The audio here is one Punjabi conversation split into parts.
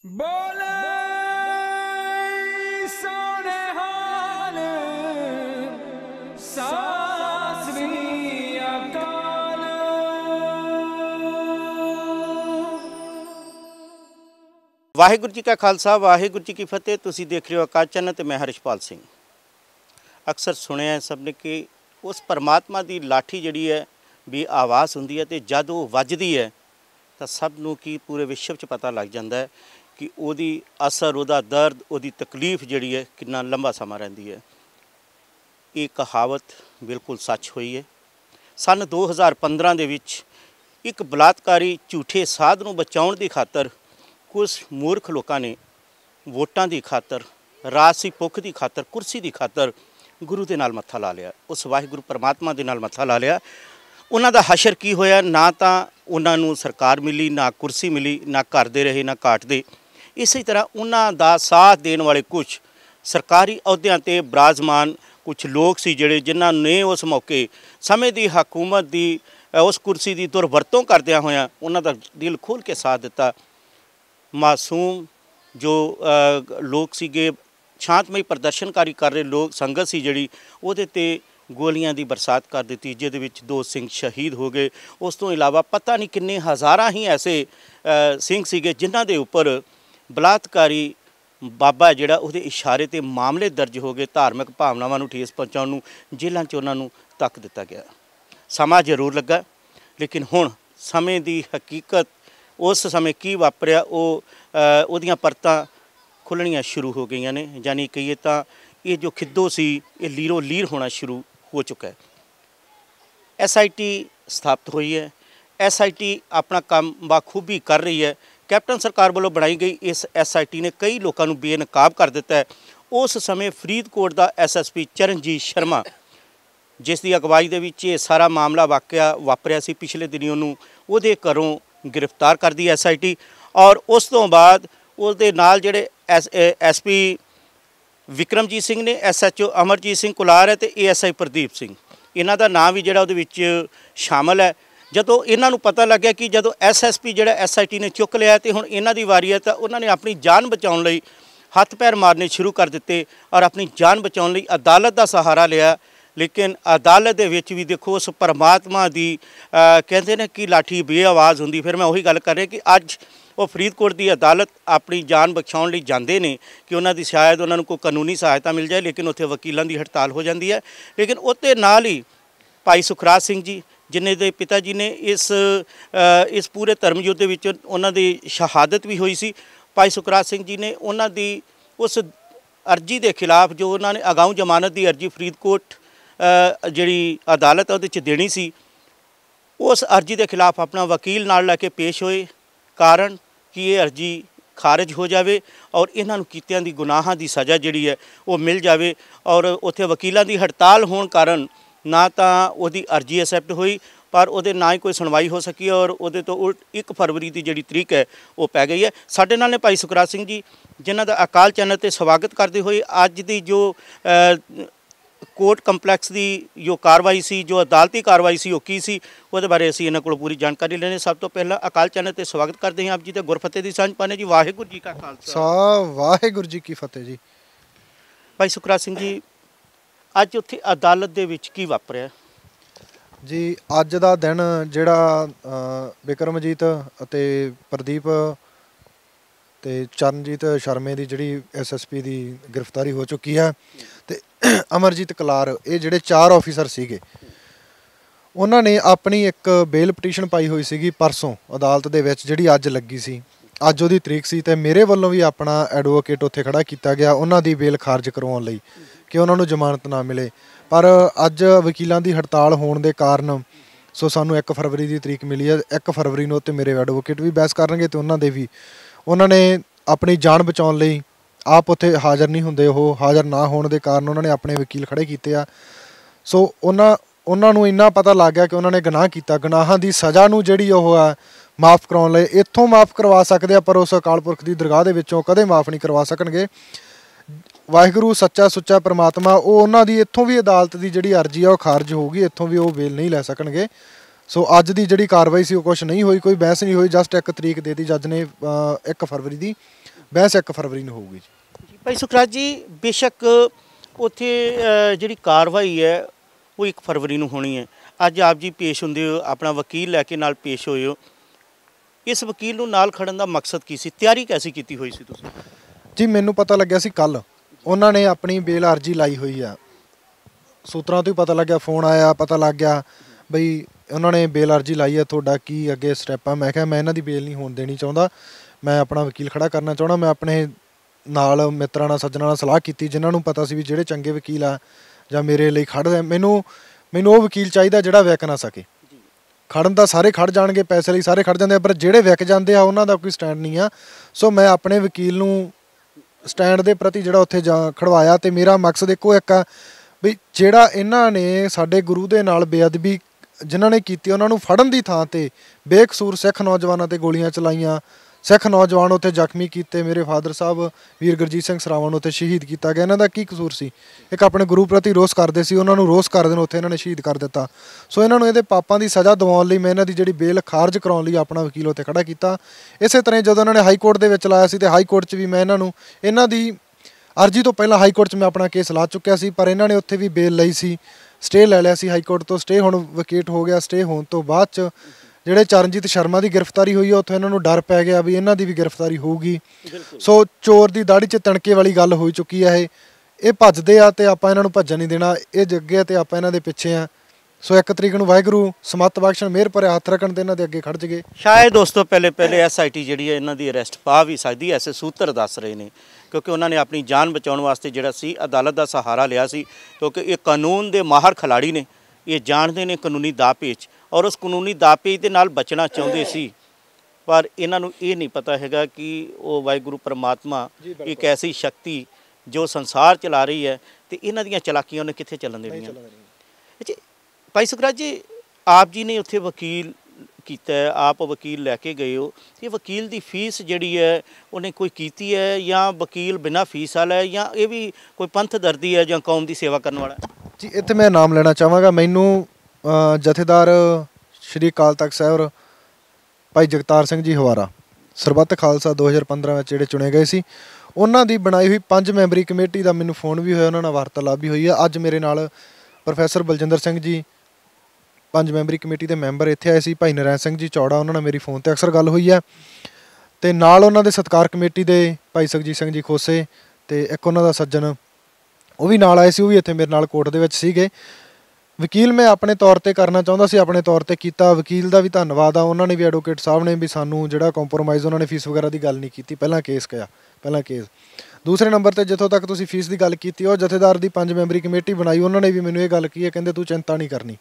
बोले सोने हाल सास भी अकाल। वाहिगुरू जी का खालसा वाहिगुरू जी की फतेह। तुसी देख रहे हो आकाश चैनल ते मैं हरिशपाल सिंह। अक्सर सुनिया सब ने कि उस परमात्मा की लाठी जिहड़ी है भी आवाज़ हुंदी है ते जद वो वजदी है तो सब नूं की पूरे विश्व च पता लग जाता है कि उहदी असर उहदा दर्द उहदी तकलीफ जिहड़ी है कितना लंबा समा रहिंदी है। ये कहावत बिल्कुल सच हुई है। सन 2015 दे विच एक बलात्कारी झूठे साध नूं बचाउण दी खातर कुछ मूर्ख लोगों ने वोटां की खातर राजसी भुख की खातर कुर्सी की खातर गुरु के नाल मत्था ला लिया। उस वाहिगुरू परमात्मा के नाल मत्था ला लिया। उन्हां दा हशर की होया, ना तो उन्हां नूं सरकार मिली, ना कुर्सी मिली, ना घर दे रहे, ना घाट दे। इसी तरह उन्हां दा साथ देने वाले कुछ सरकारी अहुदियां ते विराजमान कुछ लोग सी जिहड़े जिन्हां ने उस मौके समय की हकूमत की उस कुर्सी की दुरवरतों करदियां होया उन्हां दा दिल खोल के साथ दिता। मासूम जो लोग सीगे, शांतमई प्रदर्शनकारी कर रहे लोग संगत सी जिहड़ी उहदे ते गोलियां दी बरसात कर दी, जिहदे विच 2 सिंह शहीद हो गए। उस तो इलावा पता नहीं किन्ने हज़ारां ही ऐसे सिंह सीगे जिन्हां दे उपर बलात्कारी बाबा जिहड़ा उहदे इशारे ते मामले दर्ज हो गए। धार्मिक भावनावां नूं ठेस पहुंचाउण नूं जेलां 'च उन्हां नूं तक दिता गया। समा जरूर लगा, लेकिन हुण समय की हकीकत उस समय की वापरिया उहदियां परतां खुलणियां शुरू हो गई ने। यानी कहिए तो ये जो खिद्दो सी ये लीरो लीर होना शुरू हो चुका है। SIT स्थापित हुई है। SIT अपना काम बाखूबी कर रही है। कैप्टन सरकार वालों बनाई गई इस SIT ने कई लोगों को बेनकाब कर दिता है। उस समय फरीदकोट का SSP चरणजीत शर्मा जिस की अगवाई दे विच ये सारा मामला वाकया वापरिया सी, पिछले दिनी उन्होंने उहदे घरों गिरफ्तार कर दी SIT। और उस तो बाद उसदे नाल जिहड़े SP विक्रमजीत सिंह ने, SHO अमरजीत सिंह कुलार है, तो ASI प्रदीप सिंह, इन्हां दा नाम भी जिहड़ा उहदे विच शामिल है। जदों इन्हां नूं पता लग्या कि जदों SSP जिहड़ा SIT ने चुक लिया तो हुण इन्हां दी वारी है, तो उन्होंने अपनी जान बचाउण लई हत्थ पैर मारने शुरू कर दिते और अपनी जान बचाउण लई अदालत का सहारा लिया। लेकिन अदालत दे विच भी देखो उस परमात्मा की कहते हैं कि लाठी बेआवाज़ हुंदी। फिर मैं वही गल कर रहा कि अज वो फरीदकोट की अदालत अपनी जान बचाउण लई जांदे ने कि उन्हां दी शायद उन्हां नूं कोई कानूनी सहायता मिल जाए, लेकिन उत्थे वकीलों की हड़ताल हो जाती है। लेकिन उसदे नाल ही भाई सुखराज सिंह जी जिन्हें दे पिता जी ने इस पूरे धर्म युद्ध दे विच उन्हां दी शहादत भी हुई सी। भाई सुखराज सिंह जी ने उन्हां दी उस अर्जी के खिलाफ जो उन्होंने अगाऊ जमानत की अर्जी फरीदकोट जिहड़ी अदालत उहदे च देनी सी, उस अर्जी के खिलाफ अपना वकील नाल लैके पेश होए, कारण कि ये अर्जी खारिज हो जाए और इन्हां नूं कीतियां दी गुनाहां दी सज़ा जिहड़ी है वो मिल जाए। और उत्थे वकीलों की हड़ताल होने कारण ना तो उहदी अर्जी एक्सैप्ट हुई पर उहदे ना ही कोई सुनवाई हो सकी और उहदे तो उल्ट 1 फरवरी की जिहड़ी तरीक है वो पै गई है। साडे नाल ने भाई सुखराज सिंह जी जिन्हां दा अकाल चैनल ते स्वागत करते हुए अज की जो कोर्ट कंपलैक्स की जो कार्रवाई सी, जो अदालती कार्रवाई सी, वो की सी, उसदे बारे असीं इन्हां कोलों पूरी जानकारी लेने। सब तो पहला अकाल चैनल ते स्वागत करते हैं आप जी, तो गुरफतेह की सांझ पाने जी। वाहिगुरू जी का खालसा वाहिगुरू जी की फतेह जी। भाई सुखराज सिंह जी, अज उत्थे अदालत दे विच की वापरिया जी? अज दा दिन जिहड़ा विक्रमजीत अते प्रदीप ते चरणजीत शर्मे की जिहड़ी SSP की गिरफ्तारी हो चुकी है, ते अमरजीत कलार, ये जिहड़े 4 ऑफिसर सीगे उन्होंने अपनी एक बेल पटीशन पाई हुई सी परसों अदालत दे विच, जिहड़ी अज लगी सी। अज उहदी तरीक सी ते मेरे वल्लों भी अपना एडवोकेट उत्थे खड़ा किया गया उन्हां दी बेल खारिज करवाउण लई कि उन्हां नूं जमानत ना मिले। पर अज वकीलों की हड़ताल होने के कारण सो सानूं 1 फरवरी की तरीक मिली है। 1 फरवरी नूं उत्ते मेरे एडवोकेट भी बहस करनगे ते उन्हां दे भी उन्होंने अपनी जान बचाउण लई आप उत्थे हाज़र नहीं हुंदे, वो हाज़र ना होने के कारण उन्होंने अपने वकील खड़े किए आ। सो उन्होंने इन्ना पता लग गया कि उन्होंने गुनाह किया, गुनाहां की सज़ा नूं जिहड़ी ओह है माफ़ करवाउण लई इत्थों माफ़ करवा सकते हैं, पर उस अकाल पुरख की दरगाह दे विचों कदे माफ़ नहीं करवा सकणगे। वाहिगुरू सच्चा सुच्चा परमात्मा वो उन्हों की इत्थों भी अदालत की जिहड़ी अर्जी है वो खारिज होगी, इत्थों भी वो बेल नहीं लै सकणगे। ਸੋ ਅੱਜ ਦੀ ਜਿਹੜੀ ਕਾਰਵਾਈ ਸੀ ਉਹ ਕੁਛ ਨਹੀਂ ਹੋਈ, ਕੋਈ ਬਹਿਸ ਨਹੀਂ ਹੋਈ, ਜਸਟ 1 ਤਰੀਕ ਦੇ ਦਿੱਤੀ ਜੱਜ ਨੇ 1 ਫਰਵਰੀ ਦੀ। ਬਹਿਸ 1 ਫਰਵਰੀ ਨੂੰ ਹੋਊਗੀ ਜੀ। ਭਾਈ ਸੁਖਰਾਜ ਜੀ, ਬੇਸ਼ੱਕ ਉੱਥੇ ਜਿਹੜੀ ਕਾਰਵਾਈ ਹੈ ਉਹ 1 ਫਰਵਰੀ ਨੂੰ ਹੋਣੀ ਹੈ। ਅੱਜ ਆਪ ਜੀ ਪੇਸ਼ ਹੁੰਦੇ ਹੋ, ਆਪਣਾ ਵਕੀਲ ਲੈ ਕੇ ਨਾਲ ਪੇਸ਼ ਹੋਏ ਹੋ। ਇਸ ਵਕੀਲ ਨੂੰ ਨਾਲ ਖੜਨ ਦਾ ਮਕਸਦ ਕੀ ਸੀ? ਤਿਆਰੀ ਕੈਸੀ ਕੀਤੀ ਹੋਈ ਸੀ ਤੁਸੀਂ? ਜੀ ਮੈਨੂੰ ਪਤਾ ਲੱਗਿਆ ਸੀ ਕੱਲ ਉਹਨਾਂ ਨੇ ਆਪਣੀ ਬੇਲ ਅਰਜੀ ਲਾਈ ਹੋਈ ਆ, ਸੂਤਰਾਂ ਤੋਂ ਹੀ ਪਤਾ ਲੱਗਿਆ, ਫੋਨ ਆਇਆ, ਪਤਾ ਲੱਗ ਗਿਆ ਬਈ ਉਹਨਾਂ ਨੇ ਬੇਲ ਅਰਜੀ ਲਾਈ ਹੈ, ਤੁਹਾਡਾ ਕੀ ਅੱਗੇ ਸਟੈਪ ਆ? ਮੈਂ ਕਿਹਾ ਮੈਂ ਇਹਨਾਂ ਦੀ ਬੇਲ ਨਹੀਂ ਹੋਣ ਦੇਣੀ ਚਾਹੁੰਦਾ, ਮੈਂ ਆਪਣਾ ਵਕੀਲ ਖੜਾ ਕਰਨਾ ਚਾਹੁੰਦਾ। ਮੈਂ ਆਪਣੇ ਨਾਲ ਮਿੱਤਰਾਂ ਨਾਲ, ਸੱਜਣਾਂ ਨਾਲ ਸਲਾਹ ਕੀਤੀ, ਜਿਨ੍ਹਾਂ ਨੂੰ ਪਤਾ ਸੀ ਵੀ ਜਿਹੜੇ ਚੰਗੇ ਵਕੀਲ ਆ ਜਾਂ ਮੇਰੇ ਲਈ ਖੜ੍ਹਦੇ, ਮੈਨੂੰ ਉਹ ਵਕੀਲ ਚਾਹੀਦਾ ਜਿਹੜਾ ਵਿਕ ਨਾ ਸਕੇ। ਖੜਨ ਤਾਂ ਸਾਰੇ ਖੜ ਜਾਣਗੇ, ਪੈਸੇ ਲਈ ਸਾਰੇ ਖੜ ਜਾਂਦੇ ਆ, ਪਰ ਜਿਹੜੇ ਵਿਕ ਜਾਂਦੇ ਆ ਉਹਨਾਂ ਦਾ ਕੋਈ ਸਟੈਂਡ ਨਹੀਂ ਆ। ਸੋ ਮੈਂ ਆਪਣੇ ਵਕੀਲ ਨੂੰ ਸਟੈਂਡ ਦੇ ਪ੍ਰਤੀ ਜਿਹੜਾ ਉੱਥੇ ਖੜਵਾਇਆ, ਤੇ ਮੇਰਾ ਮਕਸਦ ਇੱਕੋ ਇੱਕ ਆ ਵੀ ਜਿਹੜਾ ਇਹਨਾਂ ਨੇ ਸਾਡੇ ਗੁਰੂ ਦੇ ਨਾਲ ਬੇਅਦਬੀ ਜਿਨ੍ਹਾਂ ਨੇ ਕੀਤੀ, ਉਹਨਾਂ ਨੂੰ ਫੜਨ ਦੀ ਥਾਂ ਤੇ ਬੇਕਸੂਰ ਸਿੱਖ ਨੌਜਵਾਨਾਂ ਤੇ ਗੋਲੀਆਂ ਚਲਾਈਆਂ, ਸਿੱਖ ਨੌਜਵਾਨ ਉੱਥੇ ਜ਼ਖਮੀ ਕੀਤੇ, ਮੇਰੇ ਫਾਦਰ ਸਾਹਿਬ ਵੀਰ ਗੁਰਜੀਤ ਸਿੰਘ ਸਰਾਵਾਂ ਨੂੰ ਉੱਥੇ ਸ਼ਹੀਦ ਕੀਤਾ ਗਿਆ। ਇਹਨਾਂ ਦਾ ਕੀ ਕਸੂਰ ਸੀ? ਇੱਕ ਆਪਣੇ ਗੁਰੂ ਪ੍ਰਤੀ ਰੋਸ ਕਰਦੇ ਸੀ, ਉਹਨਾਂ ਨੂੰ ਰੋਸ ਕਰਦੇ ਨੂੰ ਉੱਥੇ ਇਹਨਾਂ ਨੇ ਸ਼ਹੀਦ ਕਰ ਦਿੱਤਾ। ਸੋ ਇਹਨਾਂ ਨੂੰ ਇਹਦੇ ਪਾਪਾਂ ਦੀ ਸਜ਼ਾ ਦਿਵਾਉਣ ਲਈ ਮੈਂ ਇਹਨਾਂ ਦੀ ਜਿਹੜੀ ਬੇਲ ਖਾਰਜ ਕਰਾਉਣ ਲਈ ਆਪਣਾ ਵਕੀਲ ਉੱਥੇ ਖੜਾ ਕੀਤਾ। ਇਸੇ ਤਰ੍ਹਾਂ ਜਦੋਂ ਇਹਨਾਂ ਨੇ ਹਾਈ ਕੋਰਟ ਦੇ ਵਿੱਚ ਲਾਇਆ ਸੀ, ਤੇ ਹਾਈ ਕੋਰਟ 'ਚ ਵੀ ਮੈਂ ਇਹਨਾਂ ਦੀ ਅਰਜੀ ਤੋਂ ਪਹਿਲਾਂ ਹਾਈ ਕੋਰਟ 'ਚ ਮੈਂ ਆਪਣਾ ਕੇਸ ਲਾ ਚੁੱਕਿਆ ਸੀ, ਪਰ ਇਹਨਾਂ ਨੇ ਉੱਥੇ ਵੀ ਬੇਲ ਲਈ ਸੀ, ਸਟੇ ਲੈ ਲਿਆ ਸੀ ਹਾਈ ਕੋਰਟ ਤੋਂ। ਸਟੇ ਹੁਣ ਵਕੇਟ ਹੋ ਗਿਆ। ਸਟੇ ਹੋਣ ਤੋਂ ਬਾਅਦ 'ਚ ਜਿਹੜੇ ਚਰਨਜੀਤ ਸ਼ਰਮਾ ਦੀ ਗ੍ਰਿਫਤਾਰੀ ਹੋਈ ਆ, ਉੱਥੋਂ ਇਹਨਾਂ ਨੂੰ ਡਰ ਪੈ ਗਿਆ ਵੀ ਇਹਨਾਂ ਦੀ ਵੀ ਗ੍ਰਿਫਤਾਰੀ ਹੋਊਗੀ। ਸੋ ਚੋਰ ਦੀ ਦਾੜੀ 'ਚ ਤਣਕੇ ਵਾਲੀ ਗੱਲ ਹੋਈ ਚੁੱਕੀ ਆ। ਇਹ ਭੱਜਦੇ ਆ ਤੇ ਆਪਾਂ ਇਹਨਾਂ ਨੂੰ ਭੱਜਣ ਨਹੀਂ ਦੇਣਾ, ਇਹ ਜੱਗੇ ਤੇ ਆਪਾਂ ਇਹਨਾਂ ਦੇ ਪਿੱਛੇ ਆ। ਸੋ 1 ਤਰੀਕ ਨੂੰ ਵਾਹਿਗੁਰੂ ਸਮੱਤ ਬਖਸ਼ਣ, ਮਿਹਰ ਭਰਿਆ ਹੱਥ ਰੱਖਣ ਤੇ ਇਹਨਾਂ ਦੇ ਅੱਗੇ ਖੜ ਜਗੇ। ਸ਼ਾਇਦ ਦੋਸਤੋ ਪਹਿਲੇ ਐਸਆਈਟੀ ਜਿਹੜੀ ਹੈ ਇਹਨਾਂ ਦੀ ਅਰੈਸਟ ਪਾ ਵੀ ਸਕਦੀ ਐ, ਐਸੇ ਸੂਤਰ ਦੱਸ ਰਹੇ ਨੇ, ਕਿਉਂਕਿ ਉਹਨਾਂ ਨੇ ਆਪਣੀ ਜਾਨ ਬਚਾਉਣ ਵਾਸਤੇ ਜਿਹੜਾ ਸੀ ਅਦਾਲਤ ਦਾ ਸਹਾਰਾ ਲਿਆ ਸੀ, ਕਿਉਂਕਿ ਇਹ ਕਾਨੂੰਨ ਦੇ ਮਾਹਰ ਖਿਲਾੜੀ ਨੇ, ਇਹ ਜਾਣਦੇ ਨੇ ਕਾਨੂੰਨੀ ਦਾਅਪੇਚ, ਔਰ ਉਸ ਕਾਨੂੰਨੀ ਦਾਅਪੇਚ ਦੇ ਨਾਲ ਬਚਣਾ ਚਾਹੁੰਦੇ ਸੀ। ਪਰ ਇਹਨਾਂ ਨੂੰ ਇਹ ਨਹੀਂ ਪਤਾ ਹੈਗਾ ਕਿ ਉਹ ਵਾਹਿਗੁਰੂ ਪਰਮਾਤਮਾ ਇੱਕ ਐਸੀ ਸ਼ਕਤੀ ਜੋ ਸੰਸਾਰ ਚਲਾ ਰਹੀ ਹੈ, ਤੇ ਇਹਨਾਂ ਦੀਆਂ ਚਲਾਕੀਆਂ ਉਹਨੇ ਕਿੱਥੇ ਚੱਲਣ ਦੇਣੀਆਂ। ਅੱਛਾ ਭਾਈ ਸੁਖਰਾਜ ਜੀ, ਆਪ ਜੀ ਨੇ ਉੱਥੇ ਵਕੀਲ ਕੀਤਾ, ਆਪ ਵਕੀਲ ਲੈ ਕੇ ਗਏ ਹੋ, ਇਹ ਵਕੀਲ ਦੀ ਫੀਸ ਜਿਹੜੀ ਹੈ ਉਹਨੇ ਕੋਈ ਕੀਤੀ ਹੈ, ਜਾਂ ਵਕੀਲ ਬਿਨਾਂ ਫੀਸ ਵਾਲਾ ਹੈ, ਜਾਂ ਇਹ ਵੀ ਕੋਈ ਪੰਥ ਦਰਦੀ ਹੈ ਜਾਂ ਕੌਮ ਦੀ ਸੇਵਾ ਕਰਨ ਵਾਲਾ? ਜੀ ਇੱਥੇ ਮੈਂ ਨਾਮ ਲੈਣਾ ਚਾਹਾਂਗਾ। ਮੈਨੂੰ ਜਥੇਦਾਰ ਸ਼੍ਰੀ ਅਕਾਲ ਤਖਤ ਸਾਹਿਬ ਭਾਈ ਜਗਤਾਰ ਸਿੰਘ ਜੀ ਹਵਾਰਾ, ਸਰਬੱਤ ਖਾਲਸਾ 2015 ਵਿੱਚ ਜਿਹੜੇ ਚੁਣੇ ਗਏ ਸੀ, ਉਹਨਾਂ ਦੀ ਬਣਾਈ ਹੋਈ 5 ਮੈਂਬਰੀ ਕਮੇਟੀ ਦਾ ਮੈਨੂੰ ਫੋਨ ਵੀ ਹੋਇਆ, ਉਹਨਾਂ ਨਾਲ ਵਾਰਤਾਲਾਪ ਵੀ ਹੋਈ ਹੈ। ਅੱਜ ਮੇਰੇ ਨਾਲ professor Baljinder Singh ji 5 memory committee ਦੇ ਮੈਂਬਰ ਇੱਥੇ ਆਏ ਸੀ, ਭਾਈ ਨਰੈਣ ਸਿੰਘ ਜੀ ਚੌੜਾ, ਉਹਨਾਂ ਨਾਲ ਮੇਰੀ ਫੋਨ ਤੇ ਅਕਸਰ ਗੱਲ ਹੋਈ ਹੈ। ਤੇ ਨਾਲ ਉਹਨਾਂ ਦੇ ਸਤਕਾਰ ਕਮੇਟੀ ਦੇ ਭਾਈ ਸੁਖਜੀਤ ਸਿੰਘ ਜੀ ਖੋਸੇ, ਤੇ ਇੱਕ ਉਹਨਾਂ ਦਾ ਸੱਜਣ ਉਹ ਵੀ ਨਾਲ ਆਏ ਸੀ, ਉਹ ਵੀ ਇੱਥੇ ਮੇਰੇ ਨਾਲ ਕੋਰਟ ਦੇ ਵਿੱਚ ਸੀਗੇ। ਵਕੀਲ ਮੈਂ ਆਪਣੇ ਤੌਰ ਤੇ ਕਰਨਾ ਚਾਹੁੰਦਾ ਸੀ, ਆਪਣੇ ਤੌਰ ਤੇ ਕੀਤਾ। ਵਕੀਲ ਦਾ ਵੀ ਧੰਨਵਾਦ ਆ, ਉਹਨਾਂ ਨੇ ਵੀ ਐਡਵੋਕੇਟ ਸਾਹਿਬ ਨੇ ਵੀ ਸਾਨੂੰ ਜਿਹੜਾ ਕੰਪਰੋਮਾਈਜ਼, ਉਹਨਾਂ ਨੇ ਫੀਸ ਵਗੈਰਾ ਦੀ ਗੱਲ ਨਹੀਂ ਕੀਤੀ, ਪਹਿਲਾਂ ਕੇਸ। ਦੂਸਰੇ ਨੰਬਰ ਤੇ ਜਿੱਥੋਂ ਤੱਕ ਤੁਸੀਂ ਫੀਸ ਦੀ ਗੱਲ ਕੀਤੀ, ਉਹ ਜਥੇਦਾਰ ਦੀ 5 ਮੈਂਬਰੀ ਕਮੇਟੀ ਬਣਾਈ, ਉਹਨਾਂ ਨੇ ਵੀ ਮੈਨੂੰ ਇਹ ਗੱਲ ਕਹੀ ਹੈ, ਕਹਿੰਦੇ ਤੂੰ ਚਿੰਤਾ ਨਹੀਂ ਕਰਨੀ,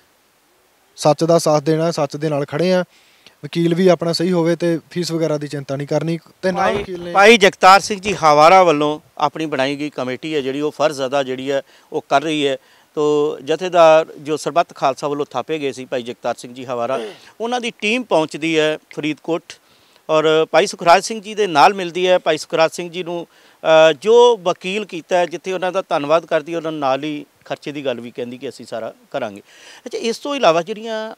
ਸੱਚ ਦਾ ਸਾਥ ਦੇਣਾ, ਸੱਚ ਦੇ ਨਾਲ ਖੜੇ ਆ, ਵਕੀਲ ਵੀ ਆਪਣਾ ਸਹੀ ਹੋਵੇ ਤੇ ਫੀਸ ਵਗੈਰਾ ਦੀ ਚਿੰਤਾ ਨਹੀਂ ਕਰਨੀ। ਤੇ ਨਾਲ ਵਕੀਲ ਨੇ ਭਾਈ ਜਗਤਾਰ ਸਿੰਘ ਜੀ ਹਵਾਰਾ ਵੱਲੋਂ ਆਪਣੀ ਬਣਾਈ ਗਈ ਕਮੇਟੀ ਹੈ ਜਿਹੜੀ ਉਹ ਫਰਜ਼ ਅਦਾ ਜਿਹੜੀ ਹੈ ਉਹ ਕਰ ਰਹੀ ਹੈ। ਤੋ ਜਥੇਦਾਰ ਜੋ ਸਰਬੱਤ ਖਾਲਸਾ ਵੱਲੋਂ ਥਾਪੇ ਗਏ ਸੀ ਭਾਈ ਜਗਤਾਰ ਸਿੰਘ ਜੀ ਹਵਾਰਾ, ਉਹਨਾਂ ਦੀ ਟੀਮ ਪਹੁੰਚਦੀ ਹੈ ਫਰੀਦਕੋਟ, ਔਰ ਭਾਈ ਸੁਖਰਾਜ ਸਿੰਘ ਜੀ ਦੇ ਨਾਲ ਮਿਲਦੀ ਹੈ। ਭਾਈ ਸੁਖਰਾਜ ਸਿੰਘ ਜੀ ਨੂੰ ਜੋ ਵਕੀਲ ਕੀਤਾ ਹੈ, ਜਿੱਥੇ ਉਹਨਾਂ ਦਾ ਧੰਨਵਾਦ ਕਰਦੀ, ਉਹਨਾਂ ਨਾਲ ਹੀ ਖਰਚੇ ਦੀ ਗੱਲ ਵੀ ਕਹਿੰਦੀ ਕਿ ਅਸੀਂ ਸਾਰਾ ਕਰਾਂਗੇ। ਅੱਛਾ, ਇਸ ਤੋਂ ਇਲਾਵਾ ਜਿਹੜੀਆਂ